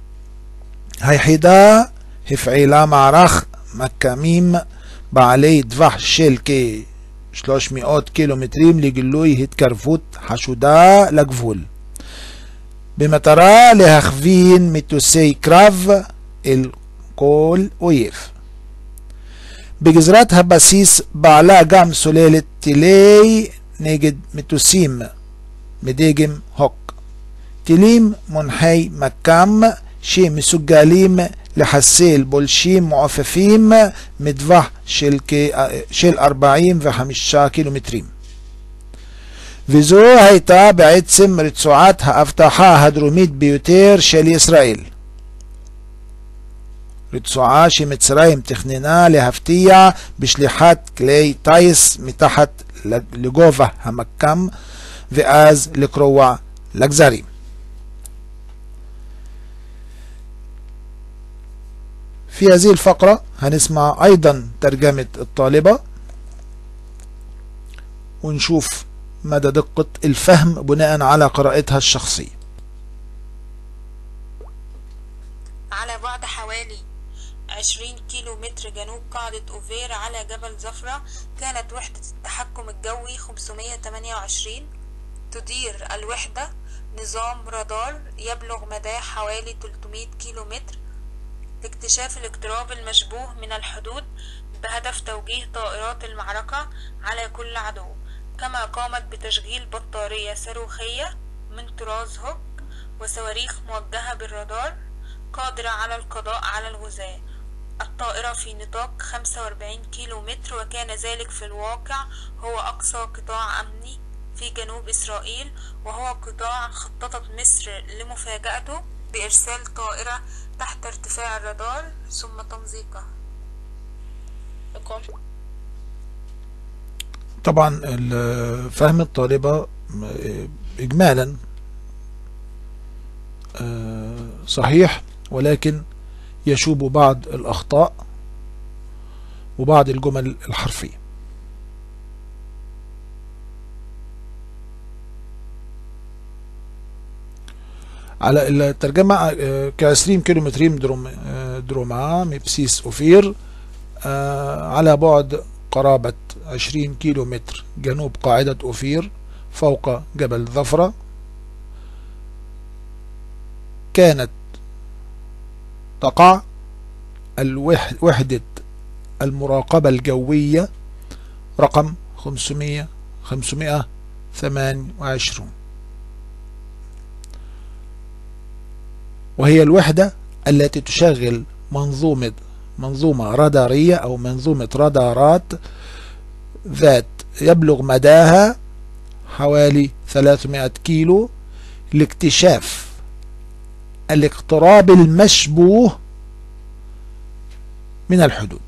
هيحدا هفعيلا معرخ مكاميم بعلي دفح شلكي شلوشمئة كيلومترين لجلوي هتكرفوت حشودا لجفول بمطرة لهخفين متوسي كراف الكول ويف بجزراتها بسيس بعلا جام سلالة تلي نجد متوسيم مديجم هوك تليم منحي مكام شي مسجاليم لحسيل بولشيم معففيم مدفع شلكي شيل أربعين وخمسة كيلومترين فيزو هيتا بعد سم رتسوعاتها افتحا هدروميت بيوتير شل إسرائيل رتسوعا شي متصرايم تخنينا لهفتية بشليحات كلي تايس متحت لجوفة همكام وآز لكروع لكزاري. في هذه الفقرة هنسمع أيضا ترجمة الطالبة ونشوف مدى دقة الفهم بناء على قراءتها الشخصية. على بعد حوالي عشرين كيلو متر جنوب قاعدة أوفير على جبل زفرة كانت وحدة التحكم الجوي خمسمائة وثمانية وعشرين تدير الوحدة نظام رادار يبلغ مداه حوالي ثلاثمائة كيلو متر لاكتشاف الاقتراب المشبوه من الحدود بهدف توجيه طائرات المعركة على كل عدو، كما قامت بتشغيل بطارية صاروخية من طراز هوك وصواريخ موجهة بالرادار قادرة على القضاء على الغزاة. الطائرة في نطاق خمسة وأربعين كيلو متر، وكان ذلك في الواقع هو أقصى قطاع أمني في جنوب إسرائيل، وهو قطاع خططت مصر لمفاجأته بإرسال طائرة تحت ارتفاع الرادار ثم تمزيقها. طبعا فهم الطالبة إجمالا صحيح، ولكن يشوب بعض الأخطاء وبعض الجمل الحرفية. على الترجمة كعشرين كيلومترين دروم دروما مبسيس أوفير على بعد قرابة عشرين كيلو متر جنوب قاعدة أوفير فوق جبل ظفرة كانت تقع الوحدة المراقبة الجوية رقم خمسمائة وثمانية وعشرين، وهي الوحدة التي تشغل منظومة منظومة رادارية أو منظومة رادارات ذات يبلغ مداها حوالي ثلاثمائة كيلو لاكتشاف الاقتراب المشبوه من الحدود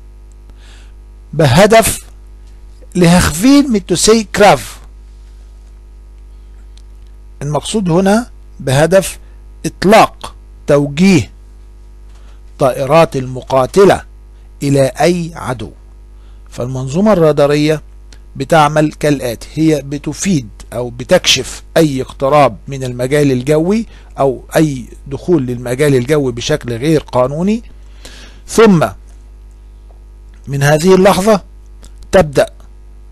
بهدف لهخفين متوسي كراف. المقصود هنا بهدف إطلاق توجيه طائرات المقاتلة إلى أي عدو. فالمنظومة الرادارية بتعمل كالآتي: هي بتفيد أو بتكشف أي اقتراب من المجال الجوي أو أي دخول للمجال الجوي بشكل غير قانوني، ثم من هذه اللحظة تبدأ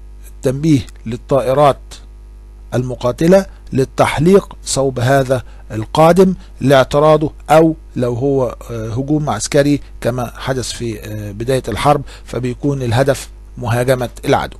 التنبيه للطائرات المقاتلة للتحليق صوب هذا القادم لاعتراضه، أو لو هو هجوم عسكري كما حدث في بداية الحرب، فبيكون الهدف مهاجمة العدو.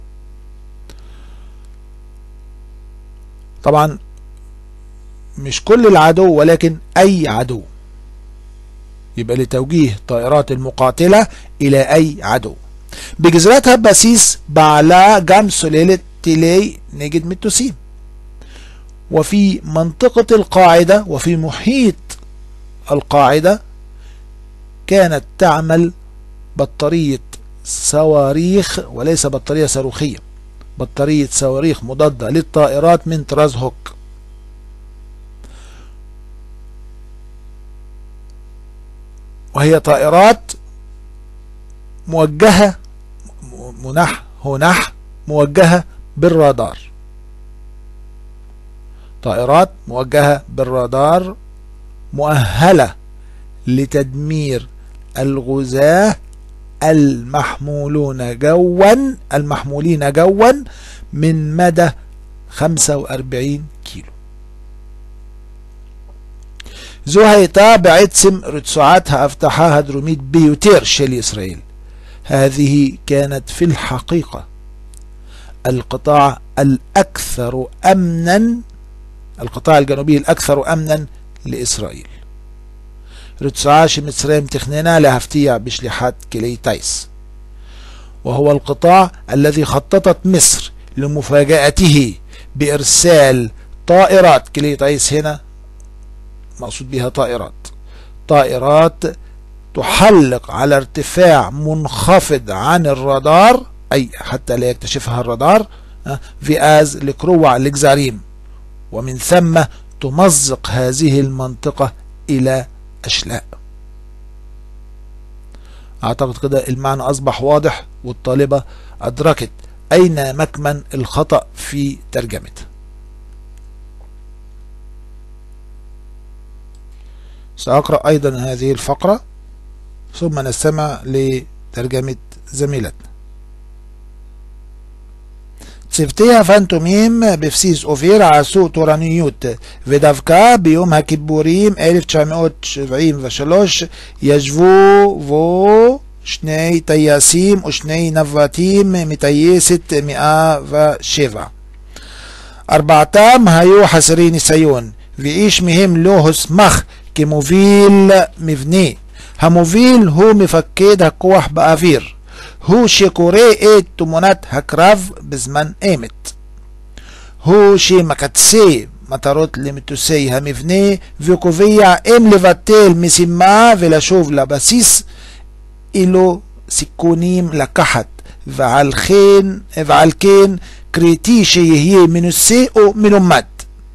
طبعا مش كل العدو، ولكن أي عدو، يبقى لتوجيه طائرات المقاتلة إلى أي عدو. بجزيرتها باسيس بعلا جام سلالة تيلي نجد متوسين. وفي منطقة القاعدة وفي محيط القاعدة كانت تعمل بطارية صواريخ، وليس بطارية صاروخية، بطارية صواريخ مضادة للطائرات من طراز هوك. وهي طائرات موجهة منح هنح موجهة بالرادار، طائرات موجهة بالرادار مؤهلة لتدمير الغزاة المحمولون جوا المحمولين جوا من مدى خمسة وأربعين كيلو. زهيتا بعتسم رتسوعاتها افتحاها دروميد بيوتير شيل إسرائيل. هذه كانت في الحقيقة القطاع الأكثر أمنا، القطاع الجنوبي الأكثر أمنا لإسرائيل. رتسوعاش مصريم تخنينا لهفتيع بشليحات كلي تايس، وهو القطاع الذي خططت مصر لمفاجأته بإرسال طائرات. كلي تايس هنا مقصود بها طائرات طائرات تحلق على ارتفاع منخفض عن الرادار، أي حتى لا يكتشفها الرادار، فياز لكروع لجزاريم، ومن ثم تمزق هذه المنطقة إلى أشلاء. أعتقد كده المعنى أصبح واضح، والطالبة أدركت أين مكمن الخطأ في ترجمته. سأقرأ أيضا هذه الفقرة ثم نستمع لترجمة زميلتنا. צוותי הפנטומים בבסיס אופיר עשו תורניות, ודווקא ביום הכיפורים אלף תשע מאות שבעים ושלוש ישבו בו שני טייסים ושני נווטים מטייסת מאה ושבע. ארבעתם היו חסרי ניסיון, ואיש מהם לא הוסמך כמוביל מבנה. המוביל הוא מפקד הכוח באוויר, הוא שקורא את תמונת הקרב בזמן אמת, הוא שמקצה מטרות למטוסי המבנה וקובע אם לבטל משימה ולשוב לבסיס אילו סיכונים לקחת, ועל כן, ועל כן קריטי שיהיה מנוסה או מלומד.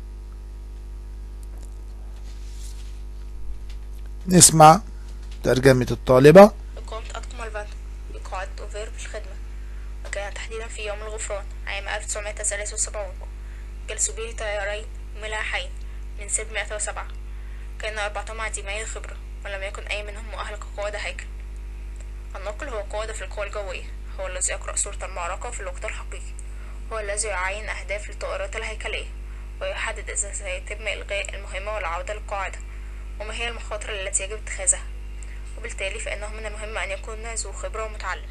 نسمع ترجمة الطالبة. قمت أقدم الفانتوم بقاعدة أوفير بالخدمة، وكان تحديدا في يوم الغفران عام ألف وتسعمائة وثلاثة وسبعين. جلسوا به طيارين ملاحين من سد مئة وسبعة، كان أربعتهم عديمي الخبرة، ولم يكن أي منهم مؤهل كقائد هيكل. الناقل هو قائد في القوى الجوية، هو الذي يقرأ صورة المعركة في الوقت الحقيقي، هو الذي يعين أهداف للطائرات الهيكلية، ويحدد إذا سيتم إلغاء المهمة والعودة للقاعدة، وما هي المخاطر التي يجب اتخاذها، وبالتالي فإنه من المهم أن يكون ذو خبرة ومتعلم.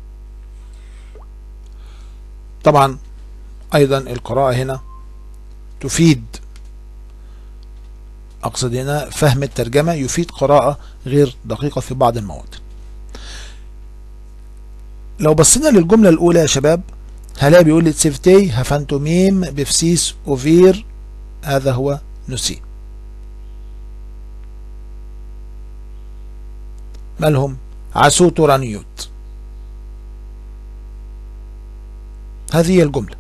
طبعا أيضا القراءة هنا تفيد، أقصد هنا فهم الترجمة يفيد قراءة غير دقيقة في بعض المواطن. لو بصينا للجملة الأولى يا شباب هلاقي بيقول لي تسيفتي هفانتوميم بفسيس أوفير، هذا هو نسي. مالهم؟ عسو تورانيوت. هذه هي الجملة.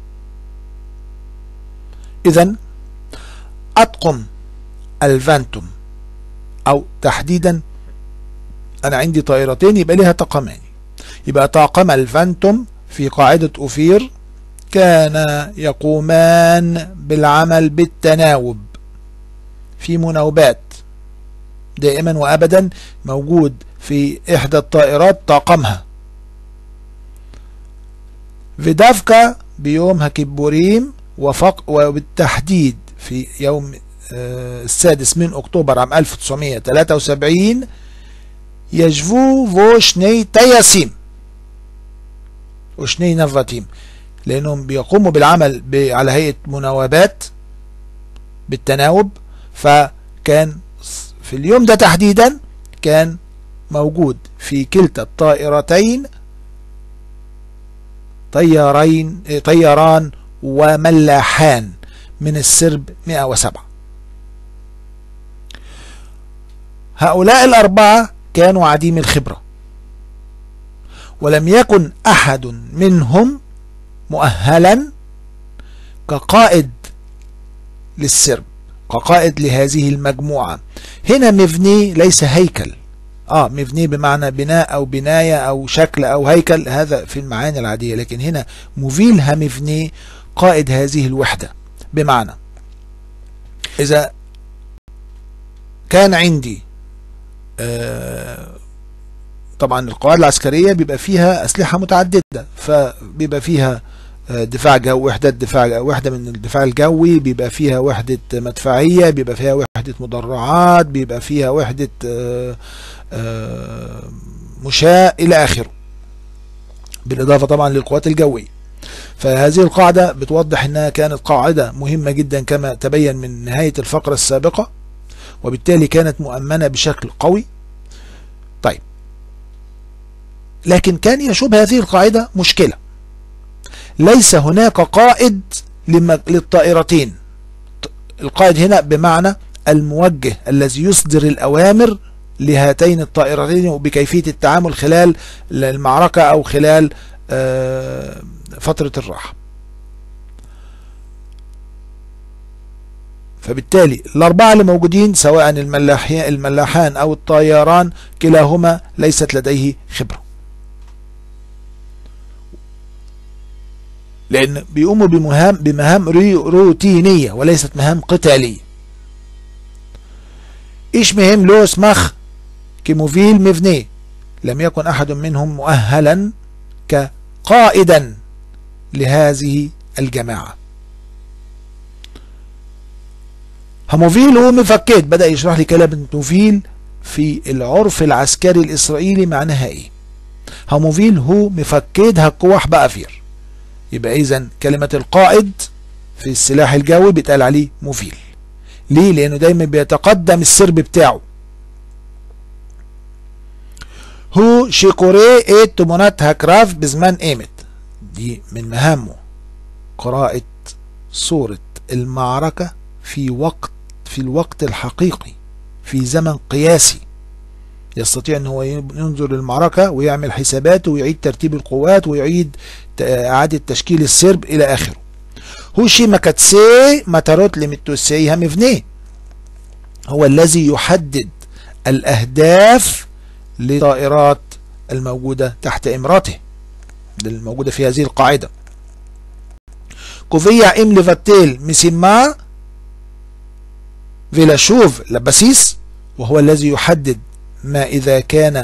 إذن أطقم الفانتوم، أو تحديدا أنا عندي طائرتين يبقى لها طاقمان، يبقى طاقم الفانتوم في قاعدة أوفير كان يقومان بالعمل بالتناوب في مناوبات، دائما وأبدا موجود في إحدى الطائرات طاقمها. ودافكا بيوم هكيبوريم وفق، وبالتحديد في يوم السادس من أكتوبر عام ألف وتسعمائة وثلاثة وسبعين يجفو فو شني تياسيم وشني نفاتيم، لأنهم بيقوموا بالعمل على هيئة مناوبات بالتناوب. فكان في اليوم ده تحديدا كان موجود في كلتا الطائرتين طيارين طيران وملاحان من السرب مئة وسبعة. هؤلاء الأربعة كانوا عديم الخبرة، ولم يكن أحد منهم مؤهلا كقائد للسرب، كقائد لهذه المجموعة. هنا مفني ليس هيكل، اه مفني بمعنى بناء او بناية او شكل او هيكل، هذا في المعاني العادية، لكن هنا موفيل همفني قائد هذه الوحدة. بمعنى اذا كان عندي آه طبعا القواعد العسكرية بيبقى فيها اسلحة متعددة، فبيبقى فيها دفاع جو، وحدة دفاع، وحدة من الدفاع الجوي، بيبقى فيها وحدة مدفعية، بيبقى فيها وحدة مدرعات، بيبقى فيها وحدة مشاة إلى آخره، بالإضافة طبعا للقوات الجوية. فهذه القاعدة بتوضح أنها كانت قاعدة مهمة جدا كما تبين من نهاية الفقرة السابقة، وبالتالي كانت مؤمنة بشكل قوي. طيب، لكن كان يشوب هذه القاعدة مشكلة، ليس هناك قائد للطائرتين. القائد هنا بمعنى الموجه الذي يصدر الأوامر لهاتين الطائرتين وبكيفية التعامل خلال المعركة أو خلال فترة الراحة. فبالتالي الأربعة اللي موجودين سواء الملاحان أو الطيران كلاهما ليست لديه خبرة، لأن بيقوموا بمهام بمهام روتينية وليست مهام قتالية. إيش مهم لو اسمخ كموفيل مفني، لم يكن أحد منهم مؤهلا كقائدا لهذه الجماعة. هموفيل هو مفكد، بدأ يشرح لي كلمة موفيل في العرف العسكري الإسرائيلي معناها إيه. هموفيل هو مفكد هكوح بأفير، يبقى إذن كلمة القائد في السلاح الجوي بيتقال عليه موفيل. ليه؟ لأنه دايما بيتقدم السرب بتاعه. هو شيكوري ايت تمونات هكراف بزمان ايمت، دي من مهامه قراءة صورة المعركة في وقت في الوقت الحقيقي في زمن قياسي، يستطيع ان هو ينظر للمعركة ويعمل حساباته ويعيد ترتيب القوات ويعيد اعادة تشكيل السرب الى اخره. هو شي مكاتسي متاروت لمتوسي همفني، هو الذي يحدد الاهداف للطائرات الموجودة تحت امراته الموجودة في هذه القاعدة. كوفيا ام ليفاتيل مسيما فيلاشوف لبسيس، وهو الذي يحدد ما إذا كان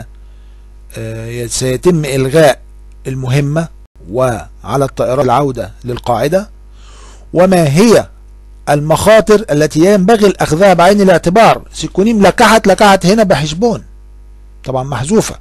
سيتم إلغاء المهمة وعلى الطائرات العودة للقاعدة، وما هي المخاطر التي ينبغي أخذها بعين الاعتبار. سيكونيم لكحت لكحت هنا بحسبون طبعا محذوفة،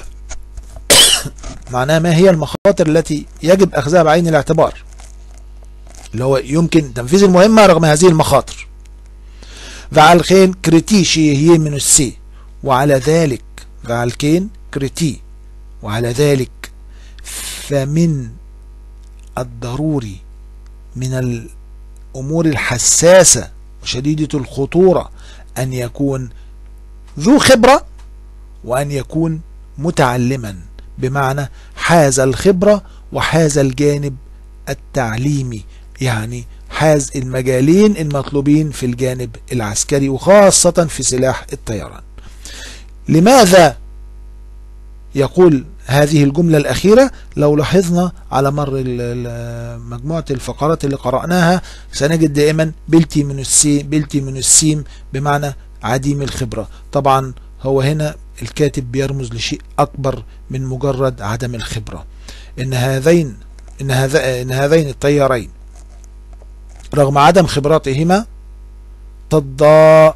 معناها ما هي المخاطر التي يجب أخذها بعين الاعتبار، اللي هو يمكن تنفيذ المهمة رغم هذه المخاطر. فعلخين كريتي شي هي من السي، وعلى ذلك فعلكين كريتي وعلى ذلك فمن الضروري من الأمور الحساسة وشديدة الخطورة أن يكون ذو خبرة وأن يكون متعلما، بمعنى حاز الخبرة وحاز الجانب التعليمي، يعني حاز المجالين المطلوبين في الجانب العسكري وخاصة في سلاح الطيران. لماذا يقول هذه الجملة الأخيرة؟ لو لاحظنا على مر مجموعة الفقرات اللي قرأناها سنجد دائما بلتي من السي بلتي من السيم بمعنى عديم الخبرة. طبعا هو هنا الكاتب بيرمز لشيء أكبر من مجرد عدم الخبرة. إن هذين إن هذا إن هذين الطيارين رغم عدم خبراتهما تصدى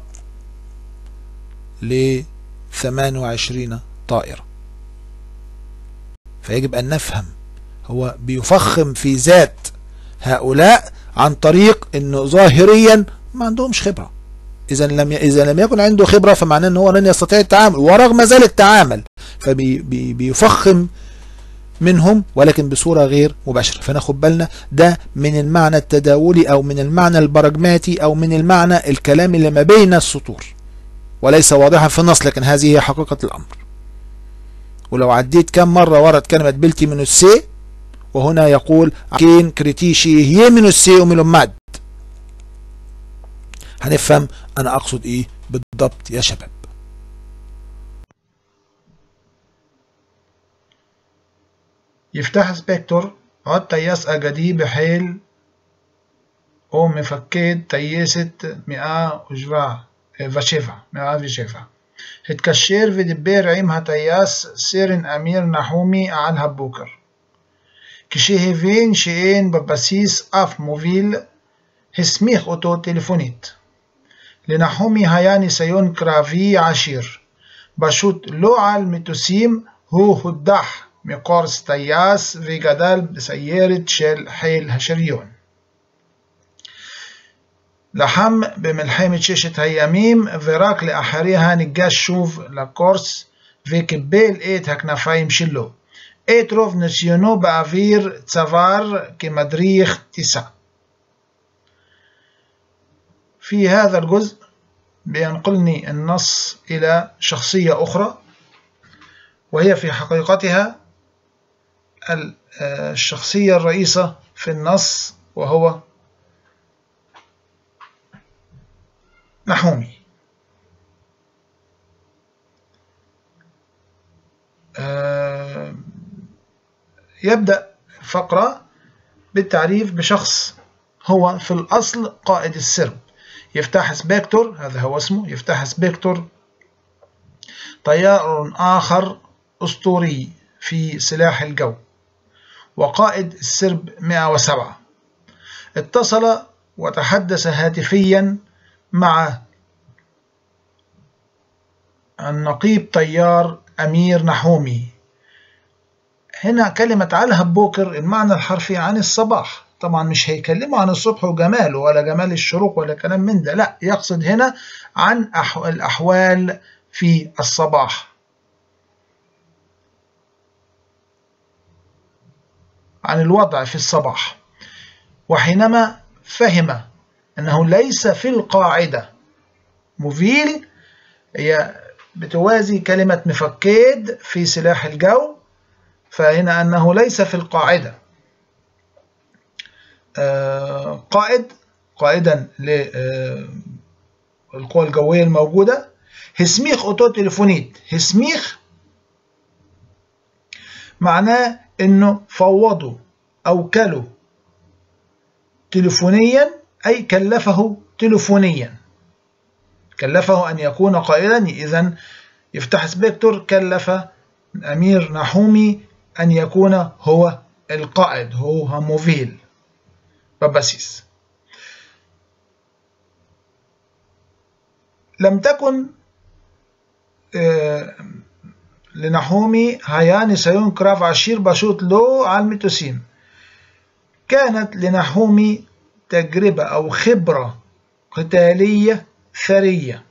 ل ثمانية وعشرين طائرة. فيجب أن نفهم هو بيفخم في ذات هؤلاء عن طريق أنه ظاهريا ما عندهمش خبرة. إذا لم ي... إذا لم يكن عنده خبرة فمعناه أنه هو لن يستطيع التعامل، ورغم ذلك تعامل، فبيفخم منهم ولكن بصورة غير مباشرة. فناخد بالنا ده من المعنى التداولي أو من المعنى البراجماتي أو من المعنى الكلام اللي ما بين السطور وليس واضحا في النص، لكن هذه هي حقيقة الأمر. ولو عديت كم مرة ورد كلمة بلتي من السي، وهنا يقول كين كريتيشي هي من السي ومن ماد، هنفهم أنا أقصد إيه بالضبط يا شباب. يفتح سبكتور عد تياس أجدي بحيل أو مفكد تياسة مئة وجبع وشفع مئة وشفع هتكشير في دبير عيمها تياس سيرن أمير نحومي على بوكر كشيهفين شيئين ببسيس أف موفيل هسميخ أوتو تليفونيت لنحومي هياني سيون كرافي عشير بشوت لو على المتوسيم هو هدح مقارس تياس في جدال بسيارة شل حيل هشريون لحم بملحمة شاشة هياميم فراك لأحريها نجاش شوف لكورس في كبيل ايت هكنفايم شلو ايت روف نسيونو بأفير تسافار كمدريخ تسع. في هذا الجزء بينقلني النص إلى شخصية أخرى، وهي في حقيقتها الشخصية الرئيسة في النص، وهو نحومي. يبدأ الفقرة بالتعريف بشخص هو في الأصل قائد السرب. يفتح سبكتور، هذا هو اسمه، يفتح سبكتور طيار آخر أسطوري في سلاح الجو، وقائد السرب مئة وسبعة. اتصل وتحدث هاتفيا مع النقيب طيار أمير نحومي. هنا كلمة على هبوكر المعنى الحرفي عن الصباح، طبعا مش هيكلمه عن الصبح وجماله ولا جمال الشروق ولا كلام من ده، لا، يقصد هنا عن الأحوال في الصباح، عن الوضع في الصباح. وحينما فهم أنه ليس في القاعدة موفيل، هي بتوازي كلمة مفكد في سلاح الجو، فهنا أنه ليس في القاعدة قائد قائدا للقوى الجوية الموجودة. هسميخ أوتو تليفونيت، هسميخ معناه أنه فوضوا أو كلوا تليفونيا، أي كلفه تليفونيا، كلفه أن يكون قائدا. إذن يفتح سبكتور كلف أمير نحومي أن يكون هو القائد، هو موفيل ببسيس. لم تكن آه لنحومي هياني سيون كراف عشير بشوت لو على المتوسيم. كانت لنحومي تجربة أو خبرة قتالية ثرية،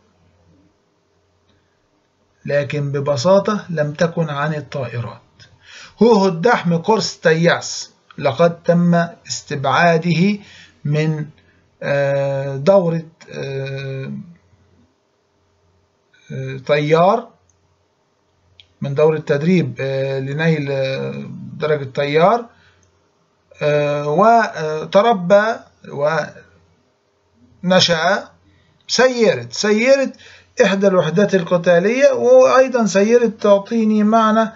لكن ببساطة لم تكن عن الطائرات. هو الدحم قرص تياس لقد تم استبعاده من دورة طيار، من دورة تدريب لنيل درجة طيار، وتربى ونشأ سيارة سيارة إحدى الوحدات القتالية، وأيضا سيارة تعطيني معنى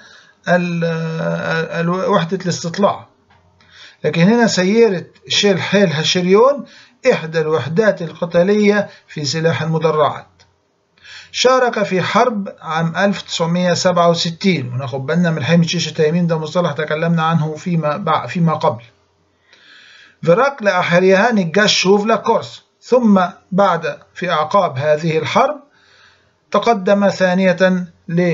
وحدة الاستطلاع. لكن هنا سيارة شيل حيل هشريون إحدى الوحدات القتالية في سلاح المدرعات. شارك في حرب عام ألف وتسعمئة وسبعة وستين، وناخد بالنا من حمية شاشة يمين، ده مصطلح تكلمنا عنه فيما فيما قبل. فراك لأحريها نجاش شوف لكورس ثم بعد في أعقاب هذه الحرب تقدم ثانية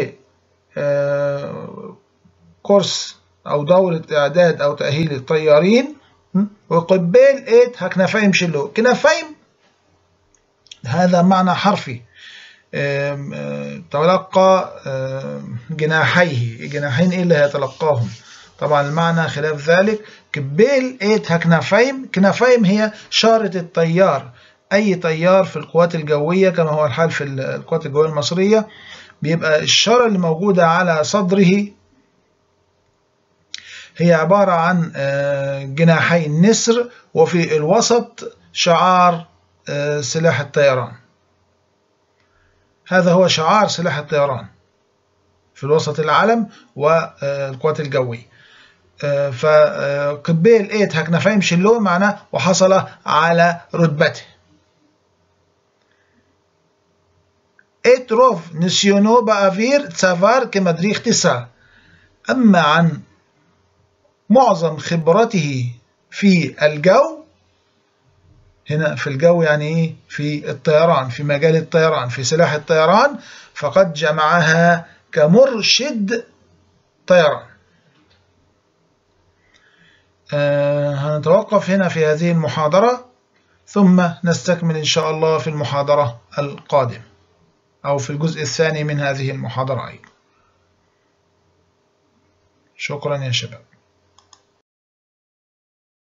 لكورس أو دورة إعداد أو تأهيل الطيارين، وقبيل إيت هكنفايم شلو. كنفايم هذا معنى حرفي، تلقى جناحيه، جناحين إيه اللي هيتلقاهم؟ طبعا المعنى خلاف ذلك. كبيل إيت هكنفايم، كنفايم هي شارة الطيار. أي طيار في القوات الجوية كما هو الحال في القوات الجوية المصرية بيبقى الشارة اللي موجودة على صدره هي عبارة عن جناحي النسر، وفي الوسط شعار سلاح الطيران. هذا هو شعار سلاح الطيران، في الوسط العلم والقوات الجوية. فقبيل إيت هكنفايم شلو معناه وحصل على رتبته. إيت روف نسيونو بأفير تسافار كمدريخ تسا. أما عن معظم خبرته في الجو، هنا في الجو يعني إيه؟ في الطيران، في مجال الطيران، في سلاح الطيران، فقد جمعها كمرشد طيران. آه هنتوقف هنا في هذه المحاضرة، ثم نستكمل إن شاء الله في المحاضرة القادمة أو في الجزء الثاني من هذه المحاضرة أيضا. شكرا يا شباب.